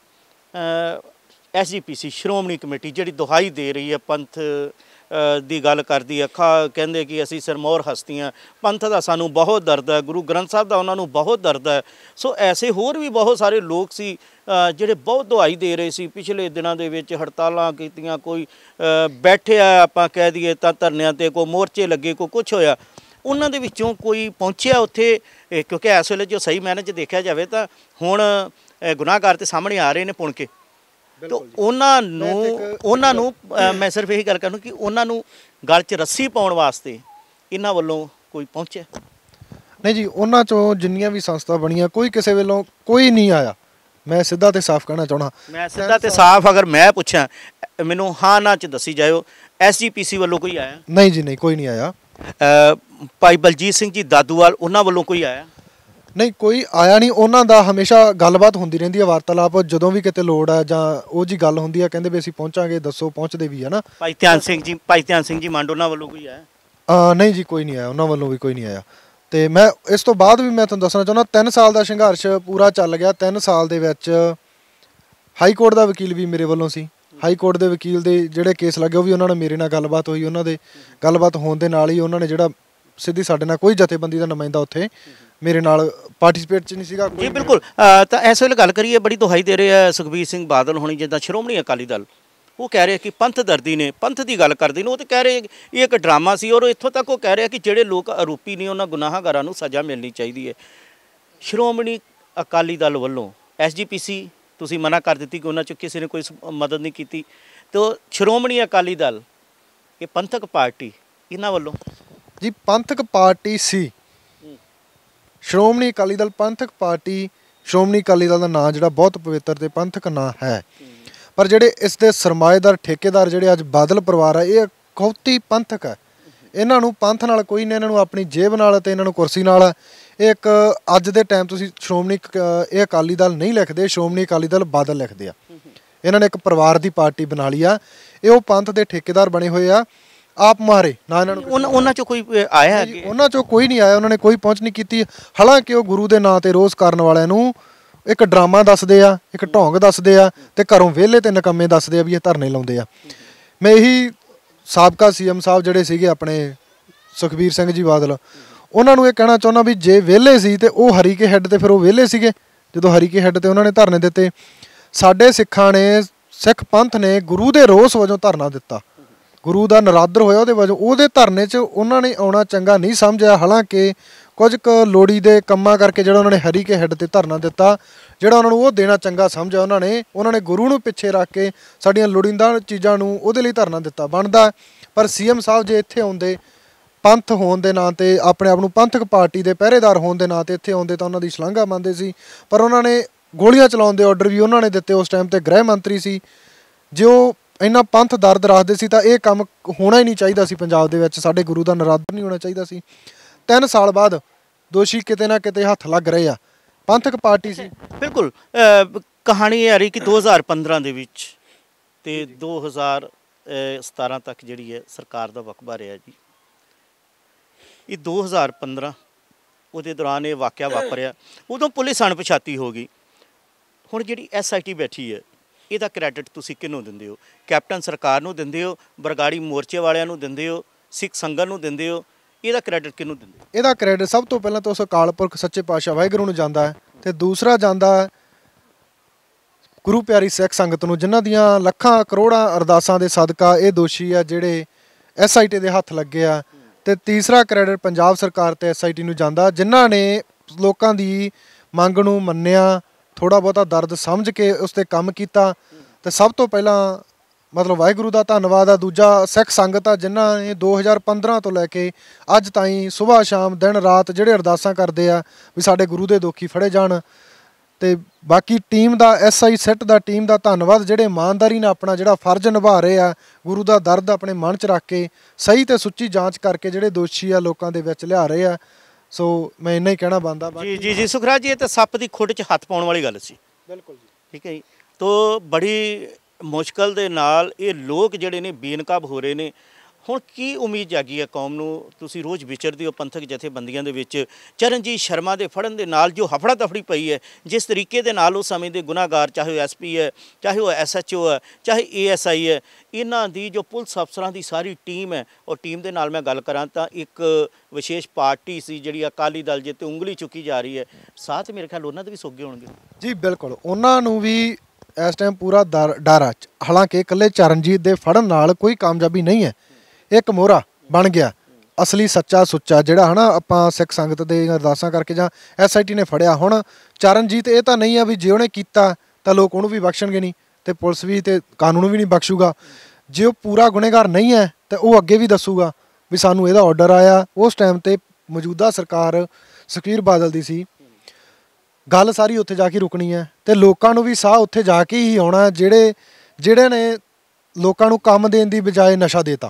SGPC ਸ਼੍ਰੋਮਣੀ ਕਮੇਟੀ ਜਿਹੜੀ ਦੁਹਾਈ ਦੇ ਰਹੀ ਹੈ, ਪੰਥ ਦੀ ਗੱਲ ਕਰਦੀ ਹੈ, ਕਹਿੰਦੇ ਕਿ ਅਸੀਂ ਸਿਰਮੌਰ ਹਸਤੀਆਂ, ਪੰਥ ਦਾ ਸਾਨੂੰ ਬਹੁਤ ਦਰਦ ਹੈ, ਗੁਰੂ ਗ੍ਰੰਥ ਸਾਹਿਬ ਦਾ ਉਹਨਾਂ ਨੂੰ ਬਹੁਤ ਦਰਦ ਹੈ। ਸੋ ਐਸੇ ਹੋਰ ਵੀ ਬਹੁਤ ਸਾਰੇ ਲੋਕ ਸੀ ਜਿਹੜੇ ਬਹੁਤ ਦੁਹਾਈ ਦੇ ਰਹੇ ਸੀ। ਪਿਛਲੇ ਦਿਨਾਂ ਦੇ ਵਿੱਚ ਹੜਤਾਲਾਂ ਕੀਤੀਆਂ, ਕੋਈ ਬੈਠਿਆ ਆਪਾਂ ਕਹਿ ਦਈਏ ਤਾਂ ਧਰਨਿਆਂ 'ਤੇ, ਕੋਈ ਮੋਰਚੇ ਲੱਗੇ, ਕੋਈ ਕੁਛ ਹੋਇਆ। ਉਹਨਾਂ ਦੇ ਵਿੱਚੋਂ ਕੋਈ ਪਹੁੰਚਿਆ ਉੱਥੇ? ਕਿਉਂਕਿ ਇਸ ਵੇਲੇ ਜੋ ਸਹੀ ਮਾਇਨੇ 'ਚ ਦੇਖਿਆ ਜਾਵੇ ਤਾਂ ਹੁਣ ਗੁਨਾਹਗਾਰ ਤੇ ਸਾਹਮਣੇ ਆ ਰਹੇ ਨੇ ਪੁਣ ਕੇ, ਤਾਂ ਉਹਨਾਂ ਨੂੰ ਮੈਂ ਸਿਰਫ ਇਹੀ ਗੱਲ ਕਰੂੰ ਕਿ ਉਹਨਾਂ ਨੂੰ ਗਲ 'ਚ ਰੱਸੀ ਪਾਉਣ ਵਾਸਤੇ ਇਹਨਾਂ ਵੱਲੋਂ ਕੋਈ ਪਹੁੰਚਿਆ? ਨਹੀਂ ਜੀ, ਉਹਨਾਂ 'ਚੋਂ ਜਿੰਨੀਆਂ ਵੀ ਸੰਸਥਾ ਬਣੀਆਂ, ਕੋਈ ਕਿਸੇ ਵੱਲੋਂ ਕੋਈ ਨਹੀਂ ਆਇਆ। ਮੈਂ ਸਿੱਧਾ ਤੇ ਸਾਫ਼ ਕਹਿਣਾ ਚਾਹੁੰਦਾ, ਮੈਂ ਸਿੱਧਾ ਤੇ ਸਾਫ਼ ਅਗਰ ਮੈਂ ਪੁੱਛਾਂ, ਮੈਨੂੰ ਹਾਂ ਨਾ 'ਚ ਦੱਸੀ ਜਾਇਓ, SGPC ਵੱਲੋਂ ਕੋਈ ਆਇਆ? ਨਹੀਂ ਜੀ, ਨਹੀਂ, ਕੋਈ ਨਹੀਂ ਆਇਆ। ਭਾਈ ਬਲਜੀਤ ਸਿੰਘ ਜੀ ਦਾਦੂਵਾਲ, ਉਹਨਾਂ ਵੱਲੋਂ ਕੋਈ ਆਇਆ? ਨਹੀਂ, ਕੋਈ ਆਇਆ ਨਹੀਂ। ਉਹਨਾਂ ਦਾ ਹਮੇਸ਼ਾ ਗੱਲਬਾਤ ਹੁੰਦੀ ਰਹਿੰਦੀ ਹੈ, ਵਾਰਤਾਲਾਪ, ਜਦੋਂ ਵੀ ਕਿਤੇ ਲੋੜ ਆ ਜਾਂ ਉਹ ਜੀ ਗੱਲ ਹੁੰਦੀ ਆ, ਕਹਿੰਦੇ ਵੀ ਅਸੀਂ ਪਹੁੰਚਾਂਗੇ, ਦੱਸੋ, ਪਹੁੰਚਦੇ ਵੀ ਆ ਨਾ। ਭਾਈ ਧਿਆਨ ਸਿੰਘ ਜੀ ਮੰਡ, ਉਹਨਾਂ ਵੱਲੋਂ ਕੋਈ ਆਇਆ? ਨਹੀਂ ਜੀ, ਕੋਈ ਨਹੀਂ ਆਇਆ, ਉਹਨਾਂ ਵੱਲੋਂ ਵੀ ਕੋਈ ਨਹੀਂ ਆਇਆ। ਤੇ ਮੈਂ ਇਸ ਤੋਂ ਬਾਅਦ ਵੀ ਮੈਂ ਤੁਹਾਨੂੰ ਦੱਸਣਾ ਚਾਹੁੰਦਾ, 3 ਸਾਲ ਦਾ ਸੰਘਰਸ਼ ਪੂਰਾ ਚੱਲ ਗਿਆ। 3 ਸਾਲ ਦੇ ਵਿੱਚ ਹਾਈ ਕੋਰਟ ਦਾ ਵਕੀਲ ਵੀ ਮੇਰੇ ਵੱਲੋਂ ਸੀ। ਹਾਈ ਕੋਰਟ ਦੇ ਵਕੀਲ ਦੇ ਜਿਹੜੇ ਕੇਸ ਲੱਗੇ ਉਹ ਵੀ ਉਹਨਾਂ ਨੇ ਮੇਰੇ ਨਾਲ ਗੱਲਬਾਤ ਹੋਈ। ਉਹਨਾਂ ਦੇ ਗੱਲਬਾਤ ਹੋਣ ਦੇ ਨਾਲ ਹੀ ਉਹਨਾਂ ਨੇ ਜਿਹੜਾ ਸਿੱਧੀ ਸਾਡੇ ਨਾਲ ਕੋਈ ਜਥੇਬੰਦੀ ਦਾ ਨੁਮਾਇੰਦਾ ਉੱਥੇ ਮੇਰੇ ਨਾਲ ਪਾਰਟਿਸਿਪੇਟ 'ਚ ਨਹੀਂ ਸੀਗਾ। ਜੀ ਬਿਲਕੁਲ। ਤਾਂ ਇਸ ਵੇਲੇ ਗੱਲ ਕਰੀਏ, ਬੜੀ ਦੁਹਾਈ ਦੇ ਰਹੇ ਆ ਸੁਖਬੀਰ ਸਿੰਘ ਬਾਦਲ ਹੋਣੀ, ਜਿੱਦਾਂ ਸ਼੍ਰੋਮਣੀ ਅਕਾਲੀ ਦਲ, ਉਹ ਕਹਿ ਰਹੇ ਕਿ ਪੰਥ ਦਰਦੀ ਨੇ, ਪੰਥ ਦੀ ਗੱਲ ਕਰਦੇ ਨੇ। ਉਹ ਤਾਂ ਕਹਿ ਰਹੇ ਇਹ ਇੱਕ ਡਰਾਮਾ ਸੀ, ਔਰ ਇੱਥੋਂ ਤੱਕ ਉਹ ਕਹਿ ਰਹੇ ਕਿ ਜਿਹੜੇ ਲੋਕ ਆਰੋਪੀ ਨੇ ਉਹਨਾਂ ਗੁਨਾਹਗਾਰਾਂ ਨੂੰ ਸਜ਼ਾ ਮਿਲਣੀ ਚਾਹੀਦੀ ਹੈ। ਸ਼੍ਰੋਮਣੀ ਅਕਾਲੀ ਦਲ ਵੱਲੋਂ SGPC ਤੁਸੀਂ ਮਨਾ ਕਰ ਦਿੱਤੀ ਕਿ ਉਹਨਾਂ 'ਚ ਕਿਸੇ ਨੇ ਕੋਈ ਮਦਦ ਨਹੀਂ ਕੀਤੀ, ਤਾਂ ਸ਼੍ਰੋਮਣੀ ਅਕਾਲੀ ਦਲ ਇਹ ਪੰਥਕ ਪਾਰਟੀ, ਇਹਨਾਂ ਵੱਲੋਂ ਜੀ ਪੰਥਕ ਪਾਰਟੀ ਸੀ। ਸ਼੍ਰੋਮਣੀ ਅਕਾਲੀ ਦਲ ਪੰਥਕ ਪਾਰਟੀ। ਸ਼੍ਰੋਮਣੀ ਅਕਾਲੀ ਦਲ ਦਾ ਨਾਂ ਜਿਹੜਾ ਬਹੁਤ ਪਵਿੱਤਰ ਤੇ ਪੰਥਕ ਨਾਂ ਹੈ, ਪਰ ਜਿਹੜੇ ਇਸ ਦੇ ਸਰਮਾਏਦਾਰ ਠੇਕੇਦਾਰ ਜਿਹੜੇ ਅੱਜ ਬਾਦਲ ਪਰਿਵਾਰ ਹੈ, ਇਹ ਅਖੌਤੀ ਪੰਥਕ ਹੈ। ਇਹਨਾਂ ਨੂੰ ਪੰਥ ਨਾਲ ਕੋਈ ਨਹੀਂ, ਇਹਨਾਂ ਨੂੰ ਆਪਣੀ ਜੇਬ ਨਾਲ ਤੇ ਇਹਨਾਂ ਨੂੰ ਕੁਰਸੀ ਨਾਲ। ਇਹ ਇੱਕ ਅੱਜ ਦੇ ਟਾਈਮ ਤੁਸੀਂ ਸ਼੍ਰੋਮਣੀ ਇਹ ਅਕਾਲੀ ਦਲ ਨਹੀਂ ਲਿਖਦੇ, ਸ਼੍ਰੋਮਣੀ ਅਕਾਲੀ ਦਲ ਬਾਦਲ ਲਿਖਦੇ ਆ। ਇਹਨਾਂ ਨੇ ਇੱਕ ਪਰਿਵਾਰ ਦੀ ਪਾਰਟੀ ਬਣਾ ਲਈ ਆ। ਇਹ ਉਹ ਪੰਥ ਦੇ ਠੇਕੇਦਾਰ ਬਣੇ ਹੋਏ ਆ ਆਪ ਮੁਹਾਰੇ ਨਾ। ਇਹਨਾਂ ਨੂੰ ਉਹਨਾਂ 'ਚੋਂ ਕੋਈ ਆਇਆ? ਉਹਨਾਂ 'ਚੋਂ ਕੋਈ ਨਹੀਂ ਆਇਆ, ਉਹਨਾਂ ਨੇ ਕੋਈ ਪਹੁੰਚ ਨਹੀਂ ਕੀਤੀ। ਹਾਲਾਂਕਿ ਉਹ ਗੁਰੂ ਦੇ ਨਾਂ ਤੇ ਰੋਸ ਕਰਨ ਵਾਲਿਆਂ ਨੂੰ ਇੱਕ ਡਰਾਮਾ ਦੱਸਦੇ ਆ, ਇੱਕ ਢੋਂਗ ਦੱਸਦੇ ਆ, ਤੇ ਘਰੋਂ ਵਿਹਲੇ ਤੇ ਨਿਕੰਮੇ ਦੱਸਦੇ ਆ ਵੀ ਇਹ ਧਰਨੇ ਲਾਉਂਦੇ ਆ। ਮੈਂ ਇਹੀ ਸਾਬਕਾ CM ਸਾਹਿਬ ਜਿਹੜੇ ਸੀਗੇ ਆਪਣੇ ਸੁਖਬੀਰ ਸਿੰਘ ਜੀ ਬਾਦਲ, ਉਹਨਾਂ ਨੂੰ ਇਹ ਕਹਿਣਾ ਚਾਹੁੰਦਾ ਵੀ ਜੇ ਵਿਹਲੇ ਸੀ ਤੇ ਉਹ ਹਰੀਕੇ ਹੈੱਡ ਤੇ ਫਿਰ ਉਹ ਵਿਹਲੇ ਸੀਗੇ ਜਦੋਂ ਹਰੀਕੇ ਹੈੱਡ ਤੇ ਉਹਨਾਂ ਨੇ ਧਰਨੇ ਦਿੱਤੇ। ਸਾਡੇ ਸਿੱਖਾਂ ਨੇ, ਸਿੱਖ ਪੰਥ ਨੇ ਗੁਰੂ ਦੇ ਰੋਸ ਵਜੋਂ ਧਰਨਾ ਦਿੱਤਾ, ਗੁਰੂ ਦਾ ਨਰਾਦਰ ਹੋਇਆ ਉਹਦੇ ਵਜੋਂ। ਉਹਦੇ ਧਰਨੇ 'ਚ ਉਹਨਾਂ ਨੇ ਆਉਣਾ ਚੰਗਾ ਨਹੀਂ ਸਮਝਿਆ। ਹਾਲਾਂਕਿ ਕੁਝ ਕੁ ਲੋੜੀ ਦੇ ਕੰਮਾਂ ਕਰਕੇ ਜਿਹੜਾ ਉਹਨਾਂ ਨੇ ਹਰੀਕੇ ਹੈੱਡ ਤੇ ਧਰਨਾ ਦਿੱਤਾ, ਜਿਹੜਾ ਉਹਨਾਂ ਨੂੰ ਉਹ ਦੇਣਾ ਚੰਗਾ ਸਮਝਿਆ ਉਹਨਾਂ ਨੇ ਗੁਰੂ ਨੂੰ ਪਿੱਛੇ ਰੱਖ ਕੇ ਸਾਡੀਆਂ ਲੋੜੀਂਦਾ ਚੀਜ਼ਾਂ ਨੂੰ ਉਹਦੇ ਲਈ ਧਰਨਾ ਦਿੱਤਾ ਬਣਦਾ। ਪਰ CM ਸਾਹਿਬ ਜੇ ਇੱਥੇ ਆਉਂਦੇ, ਪੰਥ ਹੋਣ ਦੇ ਨਾਂ ਤੇ, ਆਪਣੇ ਆਪ ਨੂੰ ਪੰਥਕ ਪਾਰਟੀ ਦੇ ਪਹਿਰੇਦਾਰ ਹੋਣ ਦੇ ਨਾਂ ਤੇ ਇੱਥੇ ਆਉਂਦੇ, ਤਾਂ ਉਹਨਾਂ ਦੀ ਸ਼ਲਾਘਾ ਮੰਨਦੇ ਸੀ। ਪਰ ਉਹਨਾਂ ਨੇ ਗੋਲੀਆਂ ਚਲਾਉਣ ਦੇ ਆਰਡਰ ਵੀ ਉਹਨਾਂ ਨੇ ਦਿੱਤੇ। ਉਸ ਟਾਈਮ ਤੇ ਗ੍ਰਹਿ ਮੰਤਰੀ ਸੀ। ਜੇ ਉਹ ਇੰਨਾ ਪੰਥ ਦਰਦ ਰੱਖਦੇ ਸੀ ਤਾਂ ਇਹ ਕੰਮ ਹੋਣਾ ਹੀ ਨਹੀਂ ਚਾਹੀਦਾ ਸੀ ਪੰਜਾਬ ਦੇ ਵਿੱਚ। ਸਾਡੇ ਗੁਰੂ ਦਾ ਨਰਾਦਰ ਨਹੀਂ ਹੋਣਾ ਚਾਹੀਦਾ ਸੀ। 3 ਸਾਲ ਬਾਅਦ ਦੋਸ਼ੀ ਕਿਤੇ ਨਾ ਕਿਤੇ ਹੱਥ ਲੱਗ ਰਹੇ ਆ। ਪੰਥਕ ਪਾਰਟੀ ਸੀ। ਬਿਲਕੁਲ। ਕਹਾਣੀ ਇਹ ਆ ਰਹੀ ਕਿ 2015 ਦੇ ਵਿੱਚ ਤੇ 2017 ਤੱਕ ਜਿਹੜੀ ਹੈ ਸਰਕਾਰ ਦਾ ਵਕਬਾ ਰਿਹਾ ਜੀ। ਇਹ 2015 ਉਹਦੇ ਦੌਰਾਨ ਇਹ ਵਾਕਿਆ ਵਾਪਰਿਆ, ਉਦੋਂ ਪੁਲਿਸ ਅਣਪਛਾਤੀ ਹੋ ਗਈ। ਹੁਣ ਜਿਹੜੀ SIT ਬੈਠੀ ਹੈ, ਇਹਦਾ ਕ੍ਰੈਡਿਟ ਤੁਸੀਂ ਕਿਹਨੂੰ ਦਿੰਦੇ ਹੋ? ਕੈਪਟਨ ਸਰਕਾਰ ਨੂੰ ਦਿੰਦੇ ਹੋ, ਬਰਗਾੜੀ ਮੋਰਚੇ ਵਾਲਿਆਂ ਨੂੰ ਦਿੰਦੇ ਹੋ, ਸਿੱਖ ਸੰਗਤ ਨੂੰ ਦਿੰਦੇ ਹੋ? ਇਹਦਾ ਕ੍ਰੈਡਿਟ ਕਿਹਨੂੰ ਦਿੰਦੇ ਹੋ? ਇਹਦਾ ਕ੍ਰੈਡਿਟ ਸਭ ਤੋਂ ਪਹਿਲਾਂ ਤਾਂ ਉਸ ਅਕਾਲ ਪੁਰਖ ਸੱਚੇ ਪਾਤਸ਼ਾਹ ਵਾਹਿਗੁਰੂ ਨੂੰ ਜਾਂਦਾ ਹੈ, ਤੇ ਦੂਸਰਾ ਜਾਂਦਾ ਹੈ ਗੁਰੂ ਪਿਆਰੀ ਸਿੱਖ ਸੰਗਤ ਨੂੰ, ਜਿਨ੍ਹਾਂ ਦੀਆਂ ਲੱਖਾਂ ਕਰੋੜਾਂ ਅਰਦਾਸਾਂ ਦੇ ਸਦਕਾ ਇਹ ਦੋਸ਼ੀ ਆ ਜਿਹੜੇ SIT ਦੇ ਹੱਥ ਲੱਗੇ ਆ। ਤੇ ਤੀਸਰਾ ਕ੍ਰੈਡਿਟ ਪੰਜਾਬ ਸਰਕਾਰ ਤੇ SIT ਨੂੰ ਜਾਂਦਾ, ਜਿਨ੍ਹਾਂ ਨੇ ਲੋਕਾਂ ਦੀ ਮੰਗ ਨੂੰ ਮੰਨਿਆ, ਥੋੜ੍ਹਾ ਬਹੁਤਾ ਦਰਦ ਸਮਝ ਕੇ ਉਸ 'ਤੇ ਕੰਮ ਕੀਤਾ। ਤੇ ਸਭ ਤੋਂ ਪਹਿਲਾਂ ਮਤਲਬ ਵਾਹਿਗੁਰੂ ਦਾ ਧੰਨਵਾਦ ਆ। ਦੂਜਾ ਸਿੱਖ ਸੰਗਤ ਆ, ਜਿਨ੍ਹਾਂ ਨੇ 2015 ਤੋਂ ਲੈ ਕੇ ਅੱਜ ਤਾਈਂ ਸੁਬਾਹ ਸ਼ਾਮ ਦਿਨ ਰਾਤ ਜਿਹੜੇ ਅਰਦਾਸਾਂ ਕਰਦੇ ਆ ਵੀ ਸਾਡੇ ਗੁਰੂ ਦੇ ਦੋਖੀ ਫੜੇ ਜਾਣ। ਤੇ ਬਾਕੀ ਟੀਮ ਦਾ, SI ਸਿੱਟ ਦਾ ਟੀਮ ਦਾ ਧੰਨਵਾਦ, ਜਿਹੜੇ ਇਮਾਨਦਾਰੀ ਨਾਲ ਆਪਣਾ ਜਿਹੜਾ ਫਰਜ਼ ਨਿਭਾ ਰਹੇ ਆ, ਗੁਰੂ ਦਾ ਦਰਦ ਆਪਣੇ ਮਨ 'ਚ ਰੱਖ ਕੇ ਸਹੀ ਤੇ ਸੁੱਚੀ ਜਾਂਚ ਕਰਕੇ ਜਿਹੜੇ ਦੋਸ਼ੀ ਆ ਲੋਕਾਂ ਦੇ ਵਿੱਚ ਲਿਆ ਰਹੇ ਆ। ਸੋ ਮੈਂ ਇੰਨਾ ਹੀ ਕਹਿਣਾ ਬਣਦਾ। ਜੀ ਸੁਖਰਾਜ ਜੀ, ਇਹ ਤਾਂ ਸੱਪ ਦੀ ਖੁੱਡ 'ਚ ਹੱਥ ਪਾਉਣ ਵਾਲੀ ਗੱਲ ਸੀ। ਬਿਲਕੁਲ ਜੀ। ਠੀਕ ਹੈ ਜੀ। ਤੋ ਬੜੀ ਮੁਸ਼ਕਲ ਦੇ ਨਾਲ ਇਹ ਲੋਕ ਜਿਹੜੇ ਨੇ ਬੇਨਕਾਬ ਹੋ ਰਹੇ ਨੇ। ਹੁਣ ਕੀ ਉਮੀਦ ਜਾਗੀ ਹੈ ਕੌਮ ਨੂੰ? ਤੁਸੀਂ ਰੋਜ਼ ਵਿਚਰਦੇ ਹੋ ਪੰਥਕ ਜਥੇਬੰਦੀਆਂ ਦੇ ਵਿੱਚ। ਚਰਨਜੀਤ ਸ਼ਰਮਾ ਦੇ ਫੜਨ ਦੇ ਨਾਲ ਜੋ ਹਫੜਾ ਦਫੜੀ ਪਈ ਹੈ, ਜਿਸ ਤਰੀਕੇ ਦੇ ਨਾਲ ਉਸ ਸਮੇਂ ਦੇ ਗੁਨਾਹਗਾਰ, ਚਾਹੇ ਉਹ SP ਹੈ, ਚਾਹੇ ਉਹ SHO ਹੈ, ਚਾਹੇ ASI ਹੈ, ਇਹਨਾਂ ਦੀ ਜੋ ਪੁਲਿਸ ਅਫਸਰਾਂ ਦੀ ਸਾਰੀ ਟੀਮ ਹੈ, ਉਹ ਟੀਮ ਦੇ ਨਾਲ ਮੈਂ ਗੱਲ ਕਰਾਂ ਤਾਂ ਇੱਕ ਵਿਸ਼ੇਸ਼ ਪਾਰਟੀ ਸੀ ਜਿਹੜੀ ਅਕਾਲੀ ਦਲ ਜੇ 'ਤੇ ਉਂਗਲੀ ਚੁੱਕੀ ਜਾ ਰਹੀ ਹੈ, ਸਾਥ ਮੇਰੇ ਖਿਆਲ ਉਹਨਾਂ ਦੇ ਵੀ ਸੋਗੇ ਹੋਣਗੇ। ਜੀ ਬਿਲਕੁਲ, ਉਹਨਾਂ ਨੂੰ ਵੀ ਇਸ ਟਾਈਮ ਪੂਰਾ ਡਰ ਆ। ਹਾਲਾਂਕਿ ਇਕੱਲੇ ਚਰਨਜੀਤ ਦੇ ਫੜਨ ਨਾਲ ਕੋਈ ਕਾਮਯਾਬੀ ਨਹੀਂ ਹੈ। ਇੱਕ ਮੋਹਰਾ ਬਣ ਗਿਆ ਅਸਲੀ ਸੱਚਾ ਸੁੱਚਾ, ਜਿਹੜਾ ਹੈ ਨਾ, ਆਪਾਂ ਸਿੱਖ ਸੰਗਤ ਦੇ ਅਰਦਾਸਾਂ ਕਰਕੇ ਜਾਂ SIT ਨੇ ਫੜਿਆ। ਹੁਣ ਚਰਨਜੀਤ ਇਹ ਤਾਂ ਨਹੀਂ ਆ ਵੀ ਜੇ ਉਹਨੇ ਕੀਤਾ ਤਾਂ ਲੋਕ ਉਹਨੂੰ ਵੀ ਬਖਸ਼ਣਗੇ ਨਹੀਂ, ਤੇ ਪੁਲਿਸ ਵੀ ਤੇ ਕਾਨੂੰਨ ਵੀ ਨਹੀਂ ਬਖਸ਼ੂਗਾ। ਜੇ ਉਹ ਪੂਰਾ ਗੁਨੇਗਾਰ ਨਹੀਂ ਹੈ ਤਾਂ ਉਹ ਅੱਗੇ ਵੀ ਦੱਸੂਗਾ ਵੀ ਸਾਨੂੰ ਇਹਦਾ ਆਰਡਰ ਆਇਆ। ਉਸ ਟਾਈਮ ਤੇ ਮੌਜੂਦਾ ਸਰਕਾਰ ਸੁਖਬੀਰ ਬਾਦਲ ਦੀ ਸੀ। ਗੱਲ ਸਾਰੀ ਉੱਥੇ ਜਾ ਕੇ ਰੁਕਣੀ ਹੈ, ਤੇ ਲੋਕਾਂ ਨੂੰ ਵੀ ਸਾਹ ਉੱਥੇ ਜਾ ਕੇ ਹੀ ਆਉਣਾ ਜਿਹੜੇ ਨੇ ਲੋਕਾਂ ਨੂੰ ਕੰਮ ਦੇਣ ਦੀ ਬਜਾਏ ਨਸ਼ਾ ਦੇਤਾ।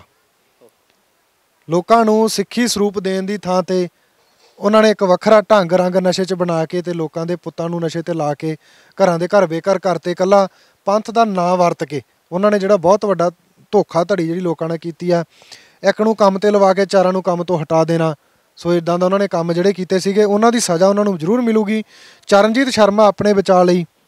ਲੋਕਾਂ ਨੂੰ ਸਿੱਖੀ ਸਰੂਪ ਦੇਣ ਦੀ ਥਾਂ ਤੇ ਉਹਨਾਂ ਨੇ ਇੱਕ ਵੱਖਰਾ ਢੰਗ ਰੰਗ ਨਸ਼ੇ 'ਚ ਬਣਾ ਕੇ ਤੇ ਲੋਕਾਂ ਦੇ ਪੁੱਤਾਂ ਨੂੰ ਨਸ਼ੇ ਤੇ ਲਾ ਕੇ ਘਰਾਂ ਦੇ ਘਰ ਬੇਘਰ ਕਰਤੇ। ਇਕੱਲਾ ਪੰਥ ਦਾ ਨਾਂ ਵਰਤ ਕੇ ਉਹਨਾਂ ਨੇ ਜਿਹੜਾ ਬਹੁਤ ਵੱਡਾ ਧੋਖਾਧੜੀ ਜਿਹੜੀ ਲੋਕਾਂ ਨੇ ਕੀਤੀ ਆ, ਇੱਕ ਨੂੰ ਕੰਮ ਤੇ ਲਵਾ ਕੇ ਚਾਰਾਂ ਨੂੰ ਕੰਮ ਤੋਂ ਹਟਾ ਦੇਣਾ। ਸੋ ਇੱਦਾਂ ਦਾ ਉਹਨਾਂ ਨੇ ਕੰਮ ਜਿਹੜੇ ਕੀਤੇ ਸੀਗੇ, ਉਹਨਾਂ ਦੀ ਸਜ਼ਾ ਉਹਨਾਂ ਨੂੰ ਜ਼ਰੂਰ ਮਿਲੂਗੀ। ਚਰਨਜੀਤ ਸ਼ਰਮਾ ਆਪਣੇ ਬਚਾਅ ਲਈ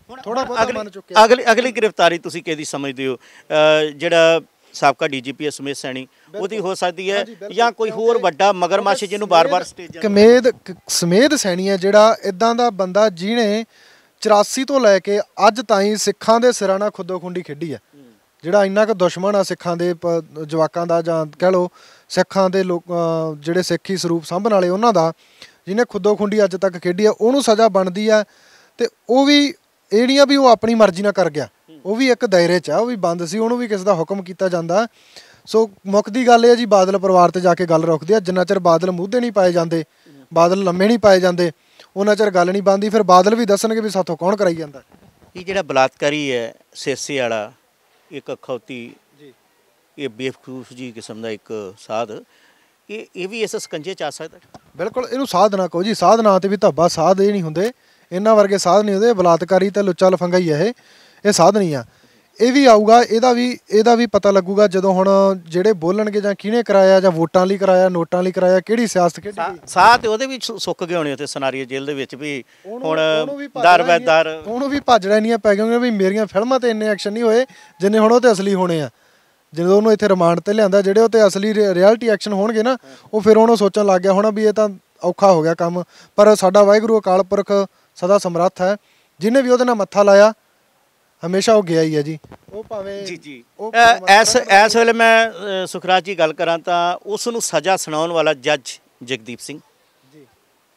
ਥੋੜਾ ਬਹੁਤਾ ਮੰਨ ਚੁੱਕਿਆ। ਅਗਲੀ ਗ੍ਰਿਫਤਾਰੀ ਤੁਸੀਂ ਕਿਹਦੀ ਸਮਝਦੇ ਹੋ? ਜਿਹੜਾ ਸਾਬਕਾ ਡੀਜੀਪੀ ਸਮੇਤ ਸੈਣੀ, ਉਹਦੀ ਹੋ ਸਕਦੀ ਹੈ ਜਾਂ ਕੋਈ ਹੋਰ ਵੱਡਾ ਮਗਰਮੱਛ ਜਿਹਨੂੰ ਬਾਰ-ਬਾਰ ਸਟੇਜਾਂ ਸਮੇਤ ਸੈਣੀ ਹੈ ਜਿਹੜਾ ਇਦਾਂ ਦਾ ਬੰਦਾ ਜਿਹਨੇ 84 ਤੋਂ ਲੈ ਕੇ ਅੱਜ ਤਾਈਂ ਸਿੱਖਾਂ ਦੇ ਸਿਰਾਂ ਨਾਲ ਖੁੱਦੋ-ਖੁੰਡੀ ਖੇਡੀ ਹੈ, ਜਿਹੜਾ ਇੰਨਾ ਕੁ ਦੁਸ਼ਮਣ ਆ ਸਿੱਖਾਂ ਦੇ ਜਵਾਕਾਂ ਦਾ, ਜਾਂ ਕਹਿ ਲਓ ਸਿੱਖਾਂ ਦੇ ਲੋਕ ਜਿਹੜੇ ਸਿੱਖੀ ਸਰੂਪ ਸਾਂਭਣ ਵਾਲੇ ਉਹਨਾਂ ਦਾ, ਜਿਹਨੇ ਖੁੱਦੋ-ਖੁੰਡੀ ਅੱਜ ਤੱਕ ਖੇਡੀ ਆ, ਉਹਨੂੰ ਸਜ਼ਾ ਬਣਦੀ ਆ। ਤੇ ਉਹ ਵੀ ਇਹ ਨਹੀਂ ਆ ਵੀ ਉਹ ਆਪਣੀ ਮਰਜ਼ੀ ਨਾਲ ਕਰ ਗਿਆ, ਉਹ ਵੀ ਇੱਕ ਦਾਇਰੇ 'ਚ ਆ, ਉਹ ਵੀ ਬੰਦ ਸੀ, ਉਹਨੂੰ ਵੀ ਕਿਸੇ ਦਾ ਹੁਕਮ ਕੀਤਾ ਜਾਂਦਾ। ਸੋ ਮੁੱਖ ਦੀ ਗੱਲ ਇਹ ਹੈ ਜੀ, ਬਾਦਲ ਪਰਿਵਾਰ ਤੇ ਜਾ ਕੇ ਗੱਲ ਰੁਕਦੀ ਆ। ਜਿੰਨਾ ਚਿਰ ਬਾਦਲ ਮੂਧੇ ਨਹੀਂ ਪਾਏ ਜਾਂਦੇ, ਬਾਦਲ ਲੰਮੇ ਨਹੀਂ ਪਾਏ ਜਾਂਦੇ, ਉਹਨਾਂ ਚਿਰ ਗੱਲ ਨਹੀਂ ਬਣਦੀ। ਫਿਰ ਬਾਦਲ ਵੀ ਦੱਸਣਗੇ ਵੀ ਸਾਥੋਂ ਕੌਣ ਕਰਾਈ ਜਾਂਦਾ। ਇਹ ਜਿਹੜਾ ਬਲਾਤਕਾਰੀ ਹੈ ਸਿਰਸੇ ਵਾਲਾ, ਇੱਕ ਅਖੌਤੀ, ਇਹ ਬੇਵਕੂਫ ਜੀ ਕਿਸਮ ਦਾ ਇੱਕ ਸਾਧ, ਇਹ ਵੀ ਇਸ ਸਕੰਜੇ 'ਚ ਆ ਸਕਦਾ? ਬਿਲਕੁਲ, ਇਹਨੂੰ ਸਾਧ ਨਾ ਕਹੋ ਜੀ, ਸਾਧ ਨਾਂ ਤੇ ਵੀ ਧੱਬਾ, ਸਾਧ ਇਹ ਨਹੀਂ ਹੁੰਦੇ, ਇਹਨਾਂ ਵਰਗੇ ਸਾਧ ਨਹੀਂ ਹੁੰਦੇ। ਬਲਾਤਕਾਰੀ ਤੇ ਲੁੱਚਾ ਲਫੰਗਾ ਹੀ ਹੈ ਇਹ ਸਾਧ ਨਹੀਂ ਆ। ਇਹ ਵੀ ਆਊਗਾ, ਇਹਦਾ ਵੀ ਪਤਾ ਲੱਗੂਗਾ ਜਦੋਂ ਹੁਣ ਜਿਹੜੇ ਬੋਲਣਗੇ ਜਾਂ ਕਿਹਨੇ ਕਰਾਇਆ, ਜਾਂ ਵੋਟਾਂ ਲਈ ਕਰਾਇਆ, ਨੋਟਾਂ ਲਈ ਕਰਾਇਆ, ਕਿਹੜੀ ਸਿਆਸਤ ਕਿਹੜੀ। ਸਾਹ ਤੇ ਉਹਦੇ ਵੀ ਸੁੱਕ ਗਏ ਹੋਣੇ ਉੱਥੇ ਸਨਾਰੀਆ ਜੇਲ੍ਹ ਦੇ ਵਿੱਚ ਵੀ। ਹੁਣ ਦਰ ਉਹਨੂੰ ਵੀ ਭਾਜੜਾ ਇੰਨੀਆਂ ਪੈ ਗਈਆਂ ਵੀ ਮੇਰੀਆਂ ਫਿਲਮਾਂ ਤੇ ਇੰਨੇ ਐਕਸ਼ਨ ਨਹੀਂ ਹੋਏ ਜਿੰਨੇ ਹੁਣ ਉਹ ਤੇ ਅਸਲੀ ਹੋਣੇ ਆ। ਜਦੋਂ ਉਹਨੂੰ ਇੱਥੇ ਰਿਮਾਂਡ ਤੇ ਲਿਆਂਦਾ, ਜਿਹੜੇ ਉਹ ਤੇ ਅਸਲੀ ਰਿਐਲਿਟੀ ਐਕਸ਼ਨ ਹੋਣਗੇ ਨਾ, ਉਹ ਫਿਰ ਉਹਨੂੰ ਸੋਚਣ ਲੱਗ ਗਿਆ ਹੋਣਾ ਵੀ ਇਹ ਤਾਂ ਔਖਾ ਹੋ ਗਿਆ ਕੰਮ। ਪਰ ਸਾਡਾ ਵਾਹਿਗੁਰੂ ਅਕਾਲ ਪੁਰਖ ਸਦਾ ਸਮਰੱਥ ਹੈ, ਜਿਹਨੇ ਵੀ ਉਹਦੇ ਨਾਲ ਮੱਥਾ ਲਾਇਆ ਹਮੇਸ਼ਾ ਉਹ ਗਿਆ ਹੀ ਹੈ ਜੀ। ਉਹ ਭਾਵੇਂ ਜੀ ਇਸ ਵੇਲੇ ਮੈਂ ਸੁਖਰਾਜ ਜੀ ਗੱਲ ਕਰਾਂ ਤਾਂ ਉਸ ਨੂੰ ਸਜ਼ਾ ਸੁਣਾਉਣ ਵਾਲਾ ਜੱਜ ਜਗਦੀਪ ਸਿੰਘ ਜੀ,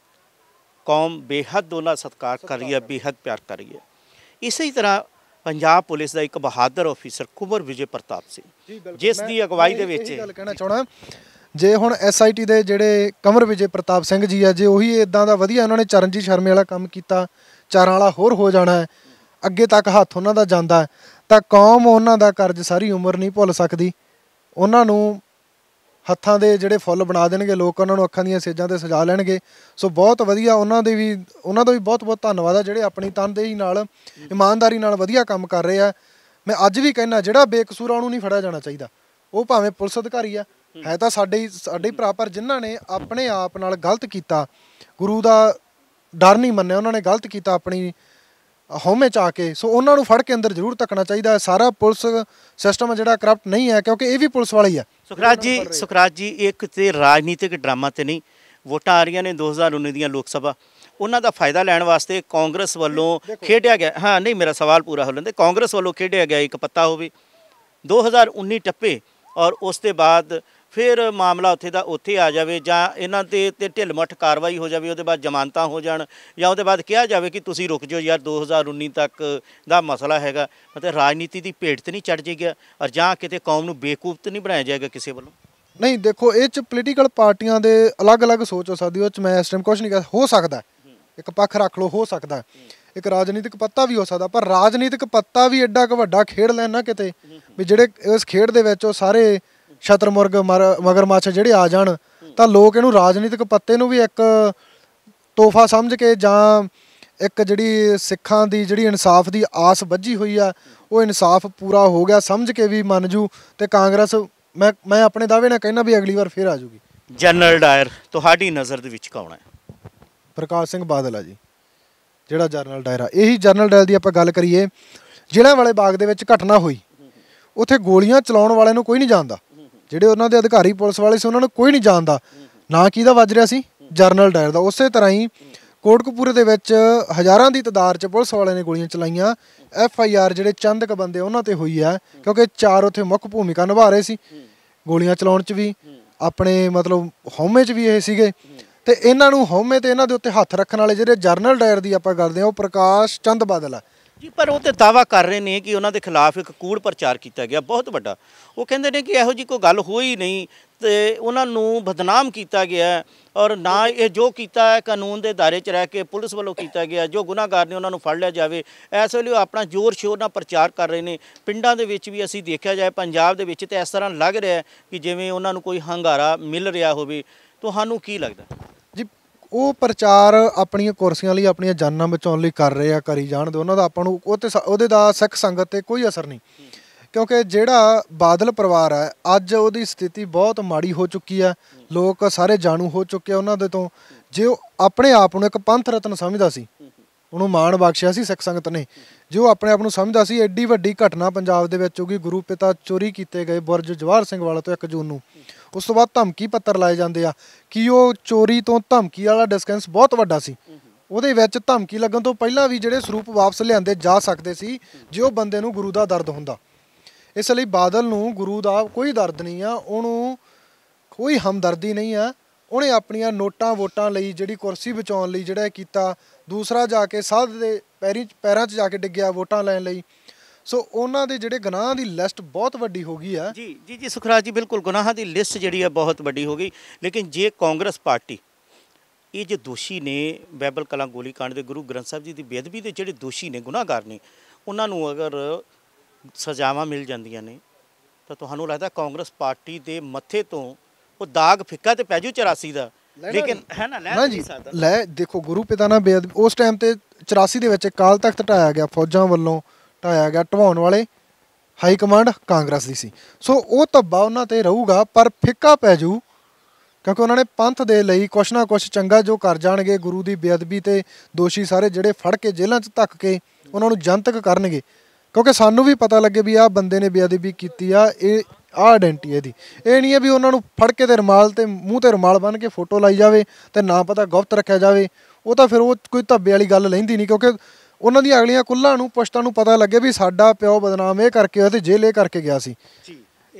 ਕੌਮ ਬੇਹੱਦ ਉਹਨਾਂ ਸਤਿਕਾਰ ਕਰ ਰਹੀ ਹੈ, ਬੇਹੱਦ ਪਿਆਰ ਕਰ ਰਹੀ ਹੈ। ਇਸੇ ਤਰ੍ਹਾਂ ਪੰਜਾਬ ਪੁਲਿਸ ਦਾ ਇੱਕ ਬਹਾਦਰ ਅਫੀਸਰ ਕੁੰਵਰ ਵਿਜੇ ਪ੍ਰਤਾਪ ਸਿੰਘ, ਜਿਸ ਦੀ ਅਗਵਾਈ ਦੇ ਵਿੱਚ ਗੱਲ ਕਹਿਣਾ ਚਾਹਣਾ, ਜੇ ਹੁਣ SIT ਦੇ ਜਿਹੜੇ ਕੁੰਵਰ ਵਿਜੇ ਪ੍ਰਤਾਪ ਸਿੰਘ ਜੀ ਆ, ਜੇ ਉਹੀ ਇਦਾਂ ਦਾ ਵਧੀਆ ਉਹਨਾਂ ਨੇ ਚਰਨਜੀਤ ਸ਼ਰਮੇ ਵਾਲਾ ਕੰਮ ਕੀਤਾ, ਚਾਰਾਂ ਵਾਲਾ ਹੋਰ ਹੋ ਜਾਣਾ ਹੈ, ਅੱਗੇ ਤੱਕ ਹੱਥ ਉਹਨਾਂ ਦਾ ਜਾਂਦਾ, ਤਾਂ ਕੌਮ ਉਹਨਾਂ ਦਾ ਕਰਜ਼ ਸਾਰੀ ਉਮਰ ਨਹੀਂ ਭੁੱਲ ਸਕਦੀ। ਉਹਨਾਂ ਨੂੰ ਹੱਥਾਂ ਦੇ ਜਿਹੜੇ ਫੁੱਲ ਬਣਾ ਦੇਣਗੇ ਲੋਕ, ਉਹਨਾਂ ਨੂੰ ਅੱਖਾਂ ਦੀਆਂ ਸੇਜਾਂ ਤੇ ਸਜਾ ਲੈਣਗੇ। ਸੋ ਬਹੁਤ ਵਧੀਆ, ਉਹਨਾਂ ਦਾ ਵੀ ਬਹੁਤ ਬਹੁਤ ਧੰਨਵਾਦ ਆ, ਜਿਹੜੇ ਆਪਣੀ ਤਨਦੇਹੀ ਨਾਲ, ਇਮਾਨਦਾਰੀ ਨਾਲ ਵਧੀਆ ਕੰਮ ਕਰ ਰਹੇ ਆ। ਮੈਂ ਅੱਜ ਵੀ ਕਹਿੰਦਾ, ਜਿਹੜਾ ਬੇਕਸੂਰ ਉਹਨੂੰ ਨਹੀਂ ਫੜਿਆ ਜਾਣਾ ਚਾਹੀਦਾ। ਉਹ ਭਾਵੇਂ ਪੁਲਿਸ ਅਧਿਕਾਰੀ ਆ, ਹੈ ਤਾਂ ਸਾਡੇ ਭਰਾ, ਪਰ ਜਿਨ੍ਹਾਂ ਨੇ ਆਪਣੇ ਆਪ ਨਾਲ ਗਲਤ ਕੀਤਾ, ਗੁਰੂ ਦਾ ਡਰ ਨਹੀਂ ਮੰਨਿਆ, ਉਹਨਾਂ ਨੇ ਗਲਤ ਕੀਤਾ ਆਪਣੀ ਹਉਮੈ 'ਚ ਆ ਕੇ, ਸੋ ਉਹਨਾਂ ਨੂੰ ਫੜ ਕੇ ਅੰਦਰ ਜ਼ਰੂਰ ਧੱਕਣਾ ਚਾਹੀਦਾ ਹੈ। ਸਾਰਾ ਪੁਲਿਸ ਸਿਸਟਮ ਜਿਹੜਾ ਕਰਪਟ ਨਹੀਂ ਹੈ, ਕਿਉਂਕਿ ਇਹ ਵੀ ਪੁਲਿਸ ਵਾਲਾ ਹੀ ਹੈ। ਸੁਖਰਾਜ ਜੀ ਇੱਕ ਤੇ ਰਾਜਨੀਤਿਕ ਡਰਾਮਾ ਤੇ ਨਹੀਂ, ਵੋਟਾਂ ਆ ਰਹੀਆਂ ਨੇ 2019 ਦੀਆਂ ਲੋਕ ਸਭਾ, ਉਹਨਾਂ ਦਾ ਫਾਇਦਾ ਲੈਣ ਵਾਸਤੇ ਕਾਂਗਰਸ ਵੱਲੋਂ ਖੇਡਿਆ ਗਿਆ, ਹਾਂ ਨਹੀਂ ਮੇਰਾ ਸਵਾਲ ਪੂਰਾ ਹੋ ਲੈਂਦੇ, ਕਾਂਗਰਸ ਵੱਲੋਂ ਖੇਡਿਆ ਗਿਆ ਇੱਕ ਪੱਤਾ ਹੋਵੇ, 2019 ਟੱਪੇ ਔਰ ਉਸ ਤੋਂ ਬਾਅਦ ਫਿਰ ਮਾਮਲਾ ਉੱਥੇ ਦਾ ਉੱਥੇ ਆ ਜਾਵੇ, ਜਾਂ ਇਹਨਾਂ ਤੇ ਢਿੱਲ ਮੱਠ ਕਾਰਵਾਈ ਹੋ ਜਾਵੇ, ਉਹਦੇ ਬਾਅਦ ਜ਼ਮਾਨਤਾਂ ਹੋ ਜਾਣ, ਜਾਂ ਉਹਦੇ ਬਾਅਦ ਕਿਹਾ ਜਾਵੇ ਕਿ ਤੁਸੀਂ ਰੁਕ ਜਾਓ ਯਾਰ 2019 ਤੱਕ ਦਾ ਮਸਲਾ ਹੈਗਾ। ਮਤਲਬ ਰਾਜਨੀਤੀ ਦੀ ਭੇਟ ਤੇ ਨਹੀਂ ਚੜ੍ਹ ਜਾਏਗਾ, ਔਰ ਜਾਂ ਕਿਤੇ ਕੌਮ ਨੂੰ ਬੇਵਕੂਫ ਤਾਂ ਨਹੀਂ ਬਣਾਇਆ ਜਾਏਗਾ ਕਿਸੇ ਵੱਲੋਂ? ਨਹੀਂ ਦੇਖੋ, ਇਹ 'ਚ ਪੋਲੀਟੀਕਲ ਪਾਰਟੀਆਂ ਦੇ ਅਲੱਗ-ਅਲੱਗ ਸੋਚ ਹੋ ਸਕਦੀ, ਉਹ 'ਚ ਮੈਂ ਇਸ ਟਾਈਮ ਕੁਛ ਨਹੀਂ ਹੋ ਸਕਦਾ, ਇੱਕ ਪੱਖ ਰੱਖ ਲਓ, ਹੋ ਸਕਦਾ ਇੱਕ ਰਾਜਨੀਤਿਕ ਪੱਤਾ ਵੀ ਹੋ ਸਕਦਾ, ਪਰ ਰਾਜਨੀਤਿਕ ਪੱਤਾ ਵੀ ਐਡਾ ਕੁ ਵੱਡਾ ਖੇਡ ਲੈਣ ਨਾ ਕਿਤੇ ਵੀ ਜਿਹੜੇ ਇਸ ਖੇਡ ਦੇ ਵਿੱਚ ਉਹ ਸਾਰੇ ਸ਼ਤਰਮੁਰਗ ਮਗਰਮੱਛ ਜਿਹੜੇ ਆ ਜਾਣ, ਤਾਂ ਲੋਕ ਇਹਨੂੰ ਰਾਜਨੀਤਿਕ ਪੱਤੇ ਨੂੰ ਵੀ ਇੱਕ ਤੋਹਫਾ ਸਮਝ ਕੇ, ਜਾਂ ਇੱਕ ਜਿਹੜੀ ਸਿੱਖਾਂ ਦੀ ਜਿਹੜੀ ਇਨਸਾਫ ਦੀ ਆਸ ਬੱਝੀ ਹੋਈ ਆ, ਉਹ ਇਨਸਾਫ ਪੂਰਾ ਹੋ ਗਿਆ ਸਮਝ ਕੇ ਵੀ ਮੰਨ ਜੂ, ਤੇ ਕਾਂਗਰਸ ਮੈਂ ਆਪਣੇ ਦਾਅਵੇ ਨਾਲ ਕਹਿਣਾ ਵੀ ਅਗਲੀ ਵਾਰ ਫਿਰ ਆ ਜੂਗੀ। ਜਨਰਲ ਡਾਇਰ ਤੁਹਾਡੀ ਨਜ਼ਰ ਦੇ ਵਿੱਚ ਕੌਣ ਹੈ? ਪ੍ਰਕਾਸ਼ ਸਿੰਘ ਬਾਦਲ ਆ ਜੀ, ਜਿਹੜਾ ਜਨਰਲ ਡਾਇਰ ਆ। ਇਹੀ ਜਨਰਲ ਡਾਇਰ ਦੀ ਆਪਾਂ ਗੱਲ ਕਰੀਏ, ਜਲ੍ਹਿਆਂਵਾਲੇ ਬਾਗ ਦੇ ਵਿੱਚ ਘਟਨਾ ਹੋਈ, ਉੱਥੇ ਗੋਲੀਆਂ ਚਲਾਉਣ ਵਾਲਿਆਂ ਨੂੰ ਕੋਈ ਨਹੀਂ ਜਾਣਦਾ, ਜਿਹੜੇ ਉਹਨਾਂ ਦੇ ਅਧਿਕਾਰੀ ਪੁਲਿਸ ਵਾਲੇ ਸੀ ਉਹਨਾਂ ਨੂੰ ਕੋਈ ਨਹੀਂ ਜਾਣਦਾ, ਨਾ ਕਿਹਦਾ ਵੱਜ ਰਿਹਾ ਸੀ, ਜਨਰਲ ਡਾਇਰ ਦਾ। ਉਸੇ ਤਰ੍ਹਾਂ ਹੀ ਕੋਟਕਪੂਰੇ ਦੇ ਵਿੱਚ ਹਜ਼ਾਰਾਂ ਦੀ ਤਾਦਾਦ 'ਚ ਪੁਲਿਸ ਵਾਲਿਆਂ ਨੇ ਗੋਲੀਆਂ ਚਲਾਈਆਂ। FIR ਜਿਹੜੇ ਚੰਦ ਕੁ ਬੰਦੇ ਉਹਨਾਂ ਤੇ ਹੋਈ ਹੈ, ਕਿਉਂਕਿ 4 ਉੱਥੇ ਮੁੱਖ ਭੂਮਿਕਾ ਨਿਭਾ ਰਹੇ ਸੀ, ਗੋਲੀਆਂ ਚਲਾਉਣ 'ਚ ਵੀ, ਆਪਣੇ ਮਤਲਬ ਹਉਮੈ 'ਚ ਵੀ ਇਹ ਸੀਗੇ। ਤੇ ਇਹਨਾਂ ਨੂੰ ਹਉਮੈ ਤੇ ਇਹਨਾਂ ਦੇ ਉੱਤੇ ਹੱਥ ਰੱਖਣ ਵਾਲੇ ਜਿਹੜੇ ਜਨਰਲ ਡਾਇਰ ਦੀ ਆਪਾਂ ਕਰਦੇ ਹਾਂ, ਉਹ ਪ੍ਰਕਾਸ਼ ਚੰਦ ਬਾਦਲ ਆ ਜੀ। ਪਰ ਉਹ ਤੇ ਦਾਅਵਾ ਕਰ ਰਹੇ ਨੇ ਕਿ ਉਹਨਾਂ ਦੇ ਖਿਲਾਫ ਇੱਕ ਕੂੜ ਪ੍ਰਚਾਰ ਕੀਤਾ ਗਿਆ ਬਹੁਤ ਵੱਡਾ। ਉਹ ਕਹਿੰਦੇ ਨੇ ਕਿ ਇਹੋ ਜਿਹੀ ਕੋਈ ਗੱਲ ਹੋਈ ਨਹੀਂ, ਤੇ ਉਹਨਾਂ ਨੂੰ ਬਦਨਾਮ ਕੀਤਾ ਗਿਆ, ਔਰ ਨਾ ਇਹ ਜੋ ਕੀਤਾ ਹੈ ਕਾਨੂੰਨ ਦੇ ਦਾਇਰੇ 'ਚ ਰਹਿ ਕੇ ਪੁਲਿਸ ਵੱਲੋਂ ਕੀਤਾ ਗਿਆ, ਜੋ ਗੁਨਾਹਗਾਰ ਨੇ ਉਹਨਾਂ ਨੂੰ ਫੜ ਲਿਆ ਜਾਵੇ। ਇਸ ਵੇਲੇ ਉਹ ਆਪਣਾ ਜ਼ੋਰ ਸ਼ੋਰ ਨਾਲ ਪ੍ਰਚਾਰ ਕਰ ਰਹੇ ਨੇ। ਪਿੰਡਾਂ ਦੇ ਵਿੱਚ ਵੀ ਅਸੀਂ ਦੇਖਿਆ ਜਾਏ, ਪੰਜਾਬ ਦੇ ਵਿੱਚ ਤਾਂ ਇਸ ਤਰ੍ਹਾਂ ਲੱਗ ਰਿਹਾ ਕਿ ਜਿਵੇਂ ਉਹਨਾਂ ਨੂੰ ਕੋਈ ਹੰਗਾਰਾ ਮਿਲ ਰਿਹਾ ਹੋਵੇ। ਤੁਹਾਨੂੰ ਕੀ ਲੱਗਦਾ ਜੀ? ਉਹ ਪ੍ਰਚਾਰ ਆਪਣੀਆਂ ਕੁਰਸੀਆਂ ਲਈ, ਆਪਣੀਆਂ ਜਾਨਾਂ ਬਚਾਉਣ ਲਈ ਕਰ ਰਹੇ ਆ, ਕਰੀ ਜਾਣ ਦੇ, ਉਹਨਾਂ ਦਾ ਆਪਾਂ ਨੂੰ ਉਹਦੇ ਦਾ ਸਿੱਖ ਸੰਗਤ 'ਤੇ ਕੋਈ ਅਸਰ ਨਹੀਂ, ਕਿਉਂਕਿ ਜਿਹੜਾ ਬਾਦਲ ਪਰਿਵਾਰ ਹੈ ਅੱਜ ਉਹਦੀ ਸਥਿਤੀ ਬਹੁਤ ਮਾੜੀ ਹੋ ਚੁੱਕੀ ਹੈ, ਲੋਕ ਸਾਰੇ ਜਾਣੂ ਹੋ ਚੁੱਕੇ ਉਹਨਾਂ ਦੇ ਤੋਂ। ਜੇ ਉਹ ਆਪਣੇ ਆਪ ਨੂੰ ਇੱਕ ਪੰਥ ਰਤਨ ਸਮਝਦਾ ਸੀ, ਉਹਨੂੰ ਮਾਣ ਬਖਸ਼ਿਆ ਸੀ ਸਿੱਖ ਸੰਗਤ ਨੇ, ਜੋ ਆਪਣੇ ਆਪ ਨੂੰ ਸਮਝਦਾ ਸੀ ਐਡੀ ਵੱਡੀ ਘਟਨਾ ਪੰਜਾਬ ਦੇ ਵਿੱਚ ਹੋ ਗਈ, ਗੁਰੂ ਪਿਤਾ ਚੋਰੀ ਕੀਤੇ ਗਏ ਬੁਰਜ ਜਵਾਹਰ ਸਿੰਘ ਵਾਲਾ ਤੋਂ 1 ਜੂਨ ਨੂੰ। ਉਸ ਤੋਂ ਬਾਅਦ ਧਮਕੀ ਪੱਤਰ ਲਾਏ ਜਾਂਦੇ ਆ ਕਿ ਉਹ ਚੋਰੀ ਤੋਂ ਧਮਕੀ ਵਾਲਾ ਡਿਸਟੈਂਸ ਬਹੁਤ ਵੱਡਾ ਸੀ। ਉਹਦੇ ਵਿੱਚ ਧਮਕੀ ਲੱਗਣ ਤੋਂ ਪਹਿਲਾਂ ਵੀ ਜਿਹੜੇ ਸਰੂਪ ਵਾਪਸ ਲਿਆਂਦੇ ਜਾ ਸਕਦੇ ਸੀ ਜੇ ਉਹ ਬੰਦੇ ਨੂੰ ਗੁਰੂ ਦਾ ਦਰਦ ਹੁੰਦਾ। ਇਸ ਲਈ ਬਾਦਲ ਨੂੰ ਗੁਰੂ ਦਾ ਕੋਈ ਦਰਦ ਨਹੀਂ ਆ, ਉਹਨੂੰ ਕੋਈ ਹਮਦਰਦੀ ਨਹੀਂ ਆ। ਉਹਨੇ ਆਪਣੀਆਂ ਨੋਟਾਂ ਵੋਟਾਂ ਲਈ ਜਿਹੜੀ ਕੁਰਸੀ ਬਚਾਉਣ ਲਈ ਜਿਹੜਾ ਕੀਤਾ, ਦੂਸਰਾ ਜਾ ਕੇ ਸਾਧ ਦੇ ਪੈਰਾਂ 'ਚ ਜਾ ਕੇ ਡਿੱਗਿਆ ਵੋਟਾਂ ਲੈਣ ਲਈ। ਸੋ ਉਹਨਾਂ ਦੇ ਜਿਹੜੇ ਗੁਨਾਹਾਂ ਦੀ ਲਿਸਟ ਬਹੁਤ ਵੱਡੀ ਹੋ ਗਈ ਆ। ਜੀ ਸੁਖਰਾਜ ਜੀ, ਬਿਲਕੁਲ ਗੁਨਾਹਾਂ ਦੀ ਲਿਸਟ ਜਿਹੜੀ ਹੈ ਬਹੁਤ ਵੱਡੀ ਹੋ ਗਈ। ਲੇਕਿਨ ਜੇ ਕਾਂਗਰਸ ਪਾਰਟੀ ਇਹ ਜੋ ਦੋਸ਼ੀ ਨੇ ਬਾਈਬਲ ਕਲਾਂ ਗੋਲੀकांड ਦੇ ਗੁਰੂ ਗ੍ਰੰਥ ਸਾਹਿਬ ਜੀ ਦੀ ਬੇਅਦਬੀ ਦੇ ਜਿਹੜੇ ਦੋਸ਼ੀ ਨੇ, ਗੁਨਾਹਗਾਰ ਨੇ, ਉਹਨਾਂ ਨੂੰ ਅਗਰ ਸਜ਼ਾਵਾਂ ਮਿਲ ਜਾਂਦੀਆਂ ਨੇ ਤਾਂ ਤੁਹਾਨੂੰ ਲੱਗਦਾ ਕਾਂਗਰਸ ਪਾਰਟੀ ਦੇ ਮੱਥੇ ਤੋਂ ਉਹ ਦਾਗ ਫਿੱਕਾ ਤੇ ਪੈ ਜੂ 84 ਦਾ? ਲੇਕਿਨ ਹੈ ਨਾ, ਲੈ ਨਹੀਂ ਸਕਦਾ। ਲੈ ਦੇਖੋ, ਗੁਰੂ ਪਿਤਾ ਨਾਲ ਬੇਅਦਬੀ ਉਸ ਟਾਈਮ ਤੇ 84 ਦੇ ਵਿੱਚ ਅਕਾਲ ਤਖਤ ਢਾਇਆ ਗਿਆ, ਫੌਜਾਂ ਵੱਲੋਂ ਢਾਇਆ ਗਿਆ। ਢਵਾਉਣ ਵਾਲੇ ਹਾਈ ਕਮਾਂਡ ਕਾਂਗਰਸ ਦੀ ਸੀ। ਸੋ ਉਹ ਧੱਬਾ ਉਹਨਾਂ ਤੇ ਰਹੂਗਾ, ਪਰ ਫਿੱਕਾ ਪੈ ਜੂ, ਕਿਉਂਕਿ ਉਹਨਾਂ ਨੇ ਪੰਥ ਦੇ ਲਈ ਕੁਛ ਨਾ ਕੁਛ ਚੰਗਾ ਜੋ ਕਰ ਜਾਣਗੇ। ਗੁਰੂ ਦੀ ਬੇਅਦਬੀ ਤੇ ਦੋਸ਼ੀ ਸਾਰੇ ਜਿਹੜੇ ਫੜ ਕੇ ਜੇਲ੍ਹਾਂ 'ਚ ਧੱਕ ਕੇ ਉਹਨਾਂ ਨੂੰ ਜਨਤਕ ਕਰਨਗੇ, ਕਿਉਂਕਿ ਸਾਨੂੰ ਵੀ ਪਤਾ ਲੱਗੇ ਵੀ ਆਹ ਬੰਦੇ ਨੇ ਬੇਅਦਬੀ ਕੀਤੀ ਆ, ਇਹ ਆਹ ਆਇਡੈਂਟੀ ਇਹਦੀ। ਇਹ ਨਹੀਂ ਹੈ ਵੀ ਉਹਨਾਂ ਨੂੰ ਫੜ ਕੇ ਤੇ ਰੁਮਾਲ ਤੇ ਮੂੰਹ ਤੇ ਰੁਮਾਲ ਬੰਨ੍ਹ ਕੇ ਫੋਟੋ ਲਾਈ ਜਾਵੇ ਤੇ ਨਾ ਪਤਾ ਗੁਪਤ ਰੱਖਿਆ ਜਾਵੇ। ਉਹ ਤਾਂ ਫਿਰ ਉਹ ਕੋਈ ਧੱਬੇ ਵਾਲੀ ਗੱਲ ਲੈਂਦੀ ਨਹੀਂ, ਕਿਉਂਕਿ ਉਹਨਾਂ ਦੀਆਂ ਅਗਲੀਆਂ ਕੁੱਲਾਂ ਨੂੰ ਪੁਸ਼ਤਾਂ ਨੂੰ ਪਤਾ ਲੱਗੇ ਵੀ ਸਾਡਾ ਪਿਓ ਬਦਨਾਮ ਇਹ ਕਰਕੇ ਹੋਇਆ ਤੇ ਜੇਲ੍ਹ ਇਹ ਕਰਕੇ ਗਿਆ ਸੀ। ਜੀ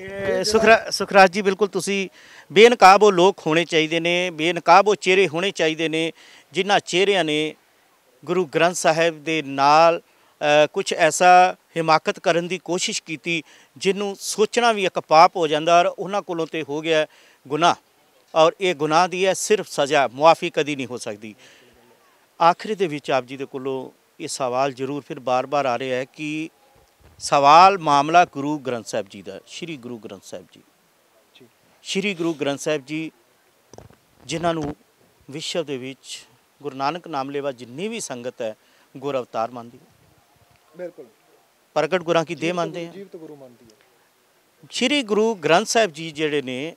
ਸੁਖਰਾਜ ਜੀ, ਬਿਲਕੁਲ ਤੁਸੀਂ ਬੇਨਕਾਬ ਉਹ ਲੋਕ ਹੋਣੇ ਚਾਹੀਦੇ ਨੇ, ਬੇਨਕਾਬ ਉਹ ਚਿਹਰੇ ਹੋਣੇ ਚਾਹੀਦੇ ਨੇ ਜਿਨ੍ਹਾਂ ਚਿਹਰਿਆਂ ਨੇ ਗੁਰੂ ਗ੍ਰੰਥ ਸਾਹਿਬ ਦੇ ਨਾਲ ਕੁਝ ਐਸਾ ਹਿਮਾਕਤ ਕਰਨ ਦੀ ਕੋਸ਼ਿਸ਼ ਕੀਤੀ ਜਿਹਨੂੰ ਸੋਚਣਾ ਵੀ ਇੱਕ ਪਾਪ ਹੋ ਜਾਂਦਾ, ਔਰ ਉਹਨਾਂ ਕੋਲੋਂ ਤੇ ਹੋ ਗਿਆ ਗੁਨਾਹ, ਔਰ ਇਹ ਗੁਨਾਹ ਦੀ ਹੈ ਸਿਰਫ ਸਜ਼ਾ, ਮੁਆਫੀ ਕਦੀ ਨਹੀਂ ਹੋ ਸਕਦੀ। ਆਖਰੀ ਦੇ ਵਿੱਚ ਆਪ ਜੀ ਦੇ ਕੋਲੋਂ ਇਹ ਸਵਾਲ ਜ਼ਰੂਰ ਫਿਰ ਬਾਰ-ਬਾਰ ਆ ਰਿਹਾ ਹੈ ਕਿ ਸਵਾਲ ਮਾਮਲਾ ਗੁਰੂ ਗ੍ਰੰਥ ਸਾਹਿਬ ਜੀ ਦਾ, ਸ਼੍ਰੀ ਗੁਰੂ ਗ੍ਰੰਥ ਸਾਹਿਬ ਜੀ, ਸ਼੍ਰੀ ਗੁਰੂ ਗ੍ਰੰਥ ਸਾਹਿਬ ਜੀ ਜਿਨ੍ਹਾਂ ਨੂੰ ਵਿਸ਼ਵ ਦੇ ਵਿੱਚ ਗੁਰੂ ਨਾਨਕ ਨਾਮ ਲੇਵਾ ਜਿੰਨੀ ਵੀ ਸੰਗਤ ਹੈ ਗੁਰ ਅਵਤਾਰ ਮੰਨਦੀ ਹੈ, ਬਿਲਕੁਲ ਪ੍ਰਗਟ ਗੁਰਾਂ ਕੀ ਦੇਹ ਮੰਨਦੇ ਆ, ਜੀਵਤ ਗੁਰੂ ਮੰਨਦੀ ਹੈ। ਸ਼੍ਰੀ ਗੁਰੂ ਗ੍ਰੰਥ ਸਾਹਿਬ ਜੀ ਜਿਹੜੇ ਨੇ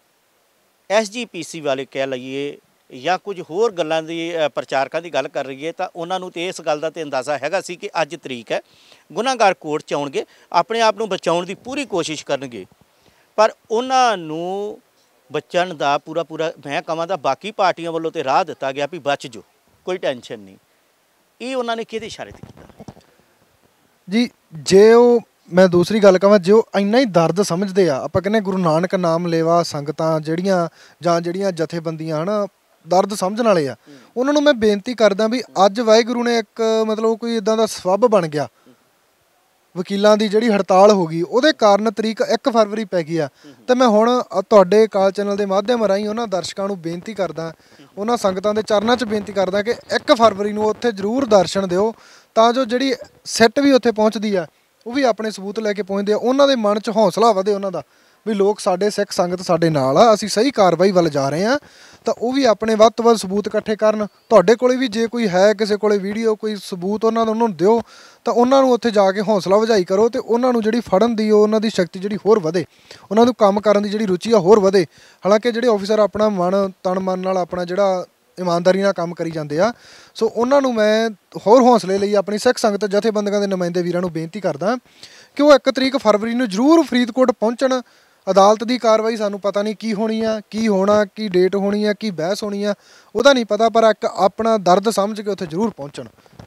SGPC ਵਾਲੇ ਕਹਿ ਲਈਏ ਜਾਂ ਕੁਝ ਹੋਰ ਗੱਲਾਂ ਦੀ ਪ੍ਰਚਾਰਕਾਂ ਦੀ ਗੱਲ ਕਰ ਰਹੀਏ ਤਾਂ ਉਹਨਾਂ ਨੂੰ ਤੇ ਇਸ ਗੱਲ ਦਾ ਤੇ ਅੰਦਾਜ਼ਾ ਹੈਗਾ ਸੀ ਕਿ ਅੱਜ ਤਰੀਕ ਹੈ, ਗੁਨਾਹਗਾਰ ਕੋਰਟ 'ਚ ਆਉਣਗੇ, ਆਪਣੇ ਆਪ ਨੂੰ ਬਚਾਉਣ ਦੀ ਪੂਰੀ ਕੋਸ਼ਿਸ਼ ਕਰਨਗੇ, ਪਰ ਉਹਨਾਂ ਨੂੰ ਬਚਣ ਦਾ ਪੂਰਾ ਮੈਂ ਕਹਾਂ ਤਾਂ ਬਾਕੀ ਪਾਰਟੀਆਂ ਵੱਲੋਂ ਤੇ ਰਾਹ ਦਿੱਤਾ ਗਿਆ ਵੀ ਬਚ ਜੋ, ਕੋਈ ਟੈਨਸ਼ਨ ਨਹੀਂ। ਇਹ ਉਹਨਾਂ ਨੇ ਕਿਹਦੇ ਇਸ਼ਾਰੇ ਤੇ ਕੀਤਾ ਜੀ? ਜੇ ਉਹ ਮੈਂ ਦੂਸਰੀ ਗੱਲ ਕਹਾਂ, ਜੇ ਉਹ ਇੰਨਾ ਹੀ ਦਰਦ ਸਮਝਦੇ ਆ, ਆਪਾਂ ਕਹਿੰਦੇ ਗੁਰੂ ਨਾਨਕ ਨਾਮ ਲੇਵਾ ਸੰਗਤਾਂ ਜਿਹੜੀਆਂ ਜਥੇਬੰਦੀਆਂ ਹਨ ਦਰਦ ਸਮਝਣ ਵਾਲੇ ਆ, ਉਹਨਾਂ ਨੂੰ ਮੈਂ ਬੇਨਤੀ ਕਰਦਾ ਵੀ ਅੱਜ ਵਾਹਿਗੁਰੂ ਨੇ ਇੱਕ ਮਤਲਬ ਕੋਈ ਇਦਾਂ ਦਾ ਸਬੱਬ ਬਣ ਗਿਆ, ਵਕੀਲਾਂ ਦੀ ਜਿਹੜੀ ਹੜਤਾਲ ਹੋ ਗਈ ਉਹਦੇ ਕਾਰਨ ਤਰੀਕ 1 ਫਰਵਰੀ ਪੈ ਗਈ ਆ। ਤੇ ਮੈਂ ਹੁਣ ਤੁਹਾਡੇ ਕਾਲ ਚੈਨਲ ਦੇ ਮਾਧਿਅਮ ਰਾਹੀਂ ਉਹਨਾਂ ਦਰਸ਼ਕਾਂ ਨੂੰ ਬੇਨਤੀ ਕਰਦਾ, ਉਹਨਾਂ ਸੰਗਤਾਂ ਦੇ ਚਰਨਾਂ 'ਚ ਬੇਨਤੀ ਕਰਦਾ ਕਿ 1 ਫਰਵਰੀ ਨੂੰ ਉੱਥੇ ਜ਼ਰੂਰ ਦਰਸ਼ਨ ਦਿਓ, ਤਾਂ ਜੋ ਜਿਹੜੀ ਸਿੱਟ ਵੀ ਉੱਥੇ ਪਹੁੰਚਦੀ ਆ ਉਹ ਵੀ ਆਪਣੇ ਸਬੂਤ ਲੈ ਕੇ ਪਹੁੰਚਦੇ ਆ, ਉਹਨਾਂ ਦੇ ਮਨ 'ਚ ਹੌਸਲਾ ਵਧੇ ਉਹਨਾਂ ਦਾ ਵੀ ਲੋਕ ਸਾਡੇ ਸਿੱਖ ਸੰਗਤ ਸਾਡੇ ਨਾਲ ਆ, ਅਸੀਂ ਸਹੀ ਕਾਰਵਾਈ ਵੱਲ ਜਾ ਰਹੇ ਹਾਂ। ਤਾਂ ਉਹ ਵੀ ਆਪਣੇ ਵੱਧ ਤੋਂ ਵੱਧ ਸਬੂਤ ਇਕੱਠੇ ਕਰਨ। ਤੁਹਾਡੇ ਕੋਲੇ ਵੀ ਜੇ ਕੋਈ ਹੈ, ਕਿਸੇ ਕੋਲੇ ਵੀਡੀਓ, ਕੋਈ ਸਬੂਤ ਉਹਨਾਂ ਨੂੰ ਦਿਓ, ਤਾਂ ਉਹਨਾਂ ਨੂੰ ਉੱਥੇ ਜਾ ਕੇ ਹੌਸਲਾ ਵਜਾਈ ਕਰੋ ਤੇ ਉਹਨਾਂ ਨੂੰ ਜਿਹੜੀ ਫੜਨ ਦੀ ਉਹਨਾਂ ਦੀ ਸ਼ਕਤੀ ਜਿਹੜੀ ਹੋਰ ਵਧੇ, ਉਹਨਾਂ ਨੂੰ ਕੰਮ ਕਰਨ ਦੀ ਜਿਹੜੀ ਰੁਚੀ ਆ ਹੋਰ ਵਧੇ। ਹਾਲਾਂਕਿ ਜਿਹੜੇ ਆਫੀਸਰ ਆਪਣਾ ਤਨ ਮਨ ਨਾਲ ਆਪਣਾ ਜਿਹੜਾ ਇਮਾਨਦਾਰੀ ਨਾਲ ਕੰਮ ਕਰੀ ਜਾਂਦੇ ਆ, ਸੋ ਉਹਨਾਂ ਨੂੰ ਮੈਂ ਹੋਰ ਹੌਸਲੇ ਲਈ ਆਪਣੀ ਸਿੱਖ ਸੰਗਤ ਜਥੇਬੰਦੀਆਂ ਦੇ ਨੁਮਾਇੰਦੇ ਵੀਰਾਂ ਨੂੰ ਬੇਨਤੀ ਕਰਦਾ ਕਿ ਉਹ 1 ਤਰੀਕ ਫਰਵਰੀ ਨੂੰ ਜ਼ਰੂਰ ਫਰੀਦਕੋਟ ਪਹੁੰਚਣ। ਅਦਾਲਤ ਦੀ ਕਾਰਵਾਈ ਸਾਨੂੰ ਪਤਾ ਨਹੀਂ ਕੀ ਹੋਣੀ ਆ, ਕੀ ਹੋਣਾ, ਕੀ ਡੇਟ ਹੋਣੀ ਆ, ਕੀ ਬਹਿਸ ਹੋਣੀ ਆ, ਉਹਦਾ ਨਹੀਂ ਪਤਾ, ਪਰ ਇੱਕ ਆਪਣਾ ਦਰਦ ਸਮਝ ਕੇ ਉੱਥੇ ਜ਼ਰੂਰ ਪਹੁੰਚਣ।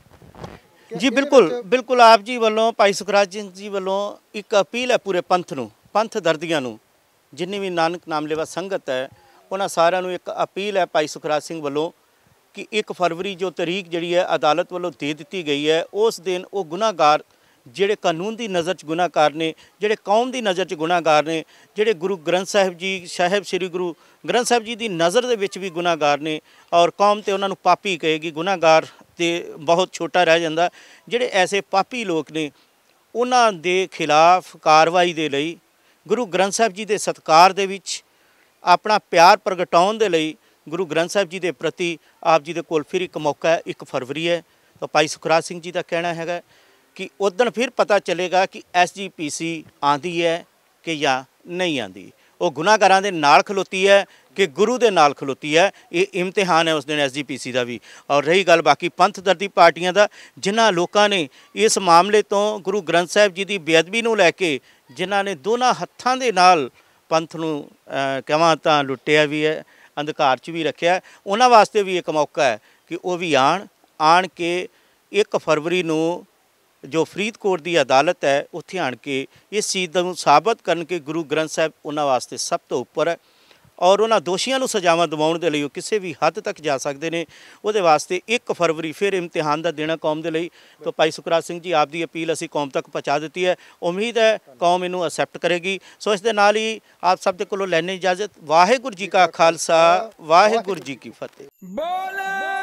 ਜੀ ਬਿਲਕੁਲ ਆਪ ਜੀ ਵੱਲੋਂ, ਭਾਈ ਸੁਖਰਾਜ ਜੀ ਵੱਲੋਂ ਇੱਕ ਅਪੀਲ ਹੈ ਪੂਰੇ ਪੰਥ ਨੂੰ, ਪੰਥ ਦਰਦੀਆਂ ਨੂੰ, ਜਿੰਨੀ ਵੀ ਨਾਨਕ ਨਾਮ ਲੇਵਾ ਸੰਗਤ ਹੈ ਉਹਨਾਂ ਸਾਰਿਆਂ ਨੂੰ ਇੱਕ ਅਪੀਲ ਹੈ ਭਾਈ ਸੁਖਰਾਜ ਸਿੰਘ ਵੱਲੋਂ ਕਿ 1 ਫਰਵਰੀ ਜੋ ਤਰੀਕ ਜਿਹੜੀ ਹੈ ਅਦਾਲਤ ਵੱਲੋਂ ਦੇ ਦਿੱਤੀ ਗਈ ਹੈ, ਉਸ ਦਿਨ ਉਹ ਗੁਨਾਹਗਾਰ ਜਿਹੜੇ ਕਾਨੂੰਨ ਦੀ ਨਜ਼ਰ 'ਚ ਗੁਨਾਹਗਾਰ ਨੇ, ਜਿਹੜੇ ਕੌਮ ਦੀ ਨਜ਼ਰ 'ਚ ਗੁਨਾਹਗਾਰ ਨੇ, ਜਿਹੜੇ ਗੁਰੂ ਗ੍ਰੰਥ ਸਾਹਿਬ ਜੀ ਸ਼੍ਰੀ ਗੁਰੂ ਗ੍ਰੰਥ ਸਾਹਿਬ ਜੀ ਦੀ ਨਜ਼ਰ ਦੇ ਵਿੱਚ ਵੀ ਗੁਨਾਹਗਾਰ ਨੇ, ਔਰ ਕੌਮ ਤੇ ਉਹਨਾਂ ਨੂੰ ਪਾਪੀ ਕਹੇਗੀ, ਗੁਨਾਹਗਾਰ ਤੇ ਬਹੁਤ ਛੋਟਾ ਰਹਿ ਜਾਂਦਾ। ਜਿਹੜੇ ਐਸੇ ਪਾਪੀ ਲੋਕ ਨੇ ਉਹਨਾਂ ਦੇ ਖਿਲਾਫ ਕਾਰਵਾਈ ਦੇ ਲਈ, ਗੁਰੂ ਗ੍ਰੰਥ ਸਾਹਿਬ ਜੀ ਦੇ ਸਤਿਕਾਰ ਦੇ ਵਿੱਚ ਆਪਣਾ ਪਿਆਰ ਪ੍ਰਗਟਾਉਣ ਦੇ ਲਈ ਗੁਰੂ ਗ੍ਰੰਥ ਸਾਹਿਬ ਜੀ ਦੇ ਪ੍ਰਤੀ ਆਪ ਜੀ ਦੇ ਕੋਲ ਫਿਰ ਇੱਕ ਮੌਕਾ ਹੈ, 1 ਫਰਵਰੀ ਹੈ। ਤਾਂ ਭਾਈ ਸੁਖਰਾਜ ਸਿੰਘ ਜੀ ਦਾ ਕਹਿਣਾ ਹੈਗਾ ਕਿ ਉਸ ਦਿਨ ਫਿਰ ਪਤਾ ਚੱਲੇਗਾ ਕਿ SGPC ਆਂਦੀ ਹੈ ਕਿ ਜਾਂ ਨਹੀਂ ਆਂਦੀ। ਉਹ ਗੁਨਾਹਗਾਰਾਂ ਦੇ ਨਾਲ ਖਲੋਤੀ ਹੈ ਕਿ ਗੁਰੂ ਦੇ ਨਾਲ ਖਲੋਤੀ ਹੈ। ਇਹ ਇਮਤਿਹਾਨ ਹੈ ਉਸ ਦਿਨ SGPC ਦਾ ਵੀ। ਔਰ ਰਹੀ ਗੱਲ ਬਾਕੀ ਪੰਥ ਦਰਦੀ ਪਾਰਟੀਆਂ ਦਾ, ਜਿਨ੍ਹਾਂ ਲੋਕਾਂ ਨੇ ਇਸ ਮਾਮਲੇ ਤੋਂ ਗੁਰੂ ਗ੍ਰੰਥ ਸਾਹਿਬ ਜੀ ਦੀ ਬੇਅਦਬੀ ਨੂੰ ਲੈ ਕੇ ਜਿਨ੍ਹਾਂ ਨੇ ਦੋਨਾਂ ਹੱਥਾਂ ਦੇ ਨਾਲ ਪੰਥ ਨੂੰ ਕਹਾਂ ਤਾਂ ਲੁੱਟਿਆ ਵੀ ਹੈ, ਅੰਧਕਾਰ 'ਚ ਵੀ ਰੱਖਿਆ, ਉਹਨਾਂ ਵਾਸਤੇ ਵੀ ਇੱਕ ਮੌਕਾ ਹੈ ਕਿ ਉਹ ਵੀ ਆਣ ਕੇ 1 ਫਰਵਰੀ ਨੂੰ ਜੋ ਫਰੀਦਕੋਟ ਦੀ ਅਦਾਲਤ ਹੈ ਉੱਥੇ ਆਣ ਕੇ ਇਸ ਚੀਜ਼ ਨੂੰ ਸਾਬਤ ਕਰਨ ਕਿ ਗੁਰੂ ਗ੍ਰੰਥ ਸਾਹਿਬ ਉਹਨਾਂ ਵਾਸਤੇ ਸਭ ਤੋਂ ਉੱਪਰ ਹੈ ਔਰ ਉਹਨਾਂ ਦੋਸ਼ੀਆਂ ਨੂੰ ਸਜ਼ਾਵਾਂ ਦਿਵਾਉਣ ਦੇ ਲਈ ਉਹ ਕਿਸੇ ਵੀ ਹੱਦ ਤੱਕ ਜਾ ਸਕਦੇ ਨੇ। ਉਹਦੇ ਵਾਸਤੇ 1 ਫਰਵਰੀ ਫਿਰ ਇਮਤਿਹਾਨ ਦਾ ਦੇਣਾ ਕੌਮ ਦੇ ਲਈ। ਤਾਂ ਭਾਈ ਸੁਖਰਾਜ ਸਿੰਘ ਜੀ, ਆਪ ਦੀ ਅਪੀਲ ਅਸੀਂ ਕੌਮ ਤੱਕ ਪਹੁੰਚਾ ਦਿੱਤੀ ਹੈ। ਉਮੀਦ ਹੈ ਕੌਮ ਇਹਨੂੰ ਅਸੈਪਟ ਕਰੇਗੀ। ਸੋ ਇਸ ਦੇ ਨਾਲ ਹੀ ਆਪ ਸਭ ਦੇ ਕੋਲੋਂ ਲੈਣੇ ਇਜਾਜ਼ਤ। ਵਾਹਿਗੁਰੂ ਜੀ ਕਾ ਖਾਲਸਾ, ਵਾਹਿਗੁਰੂ ਜੀ ਕੀ ਫਤਿਹ। बोले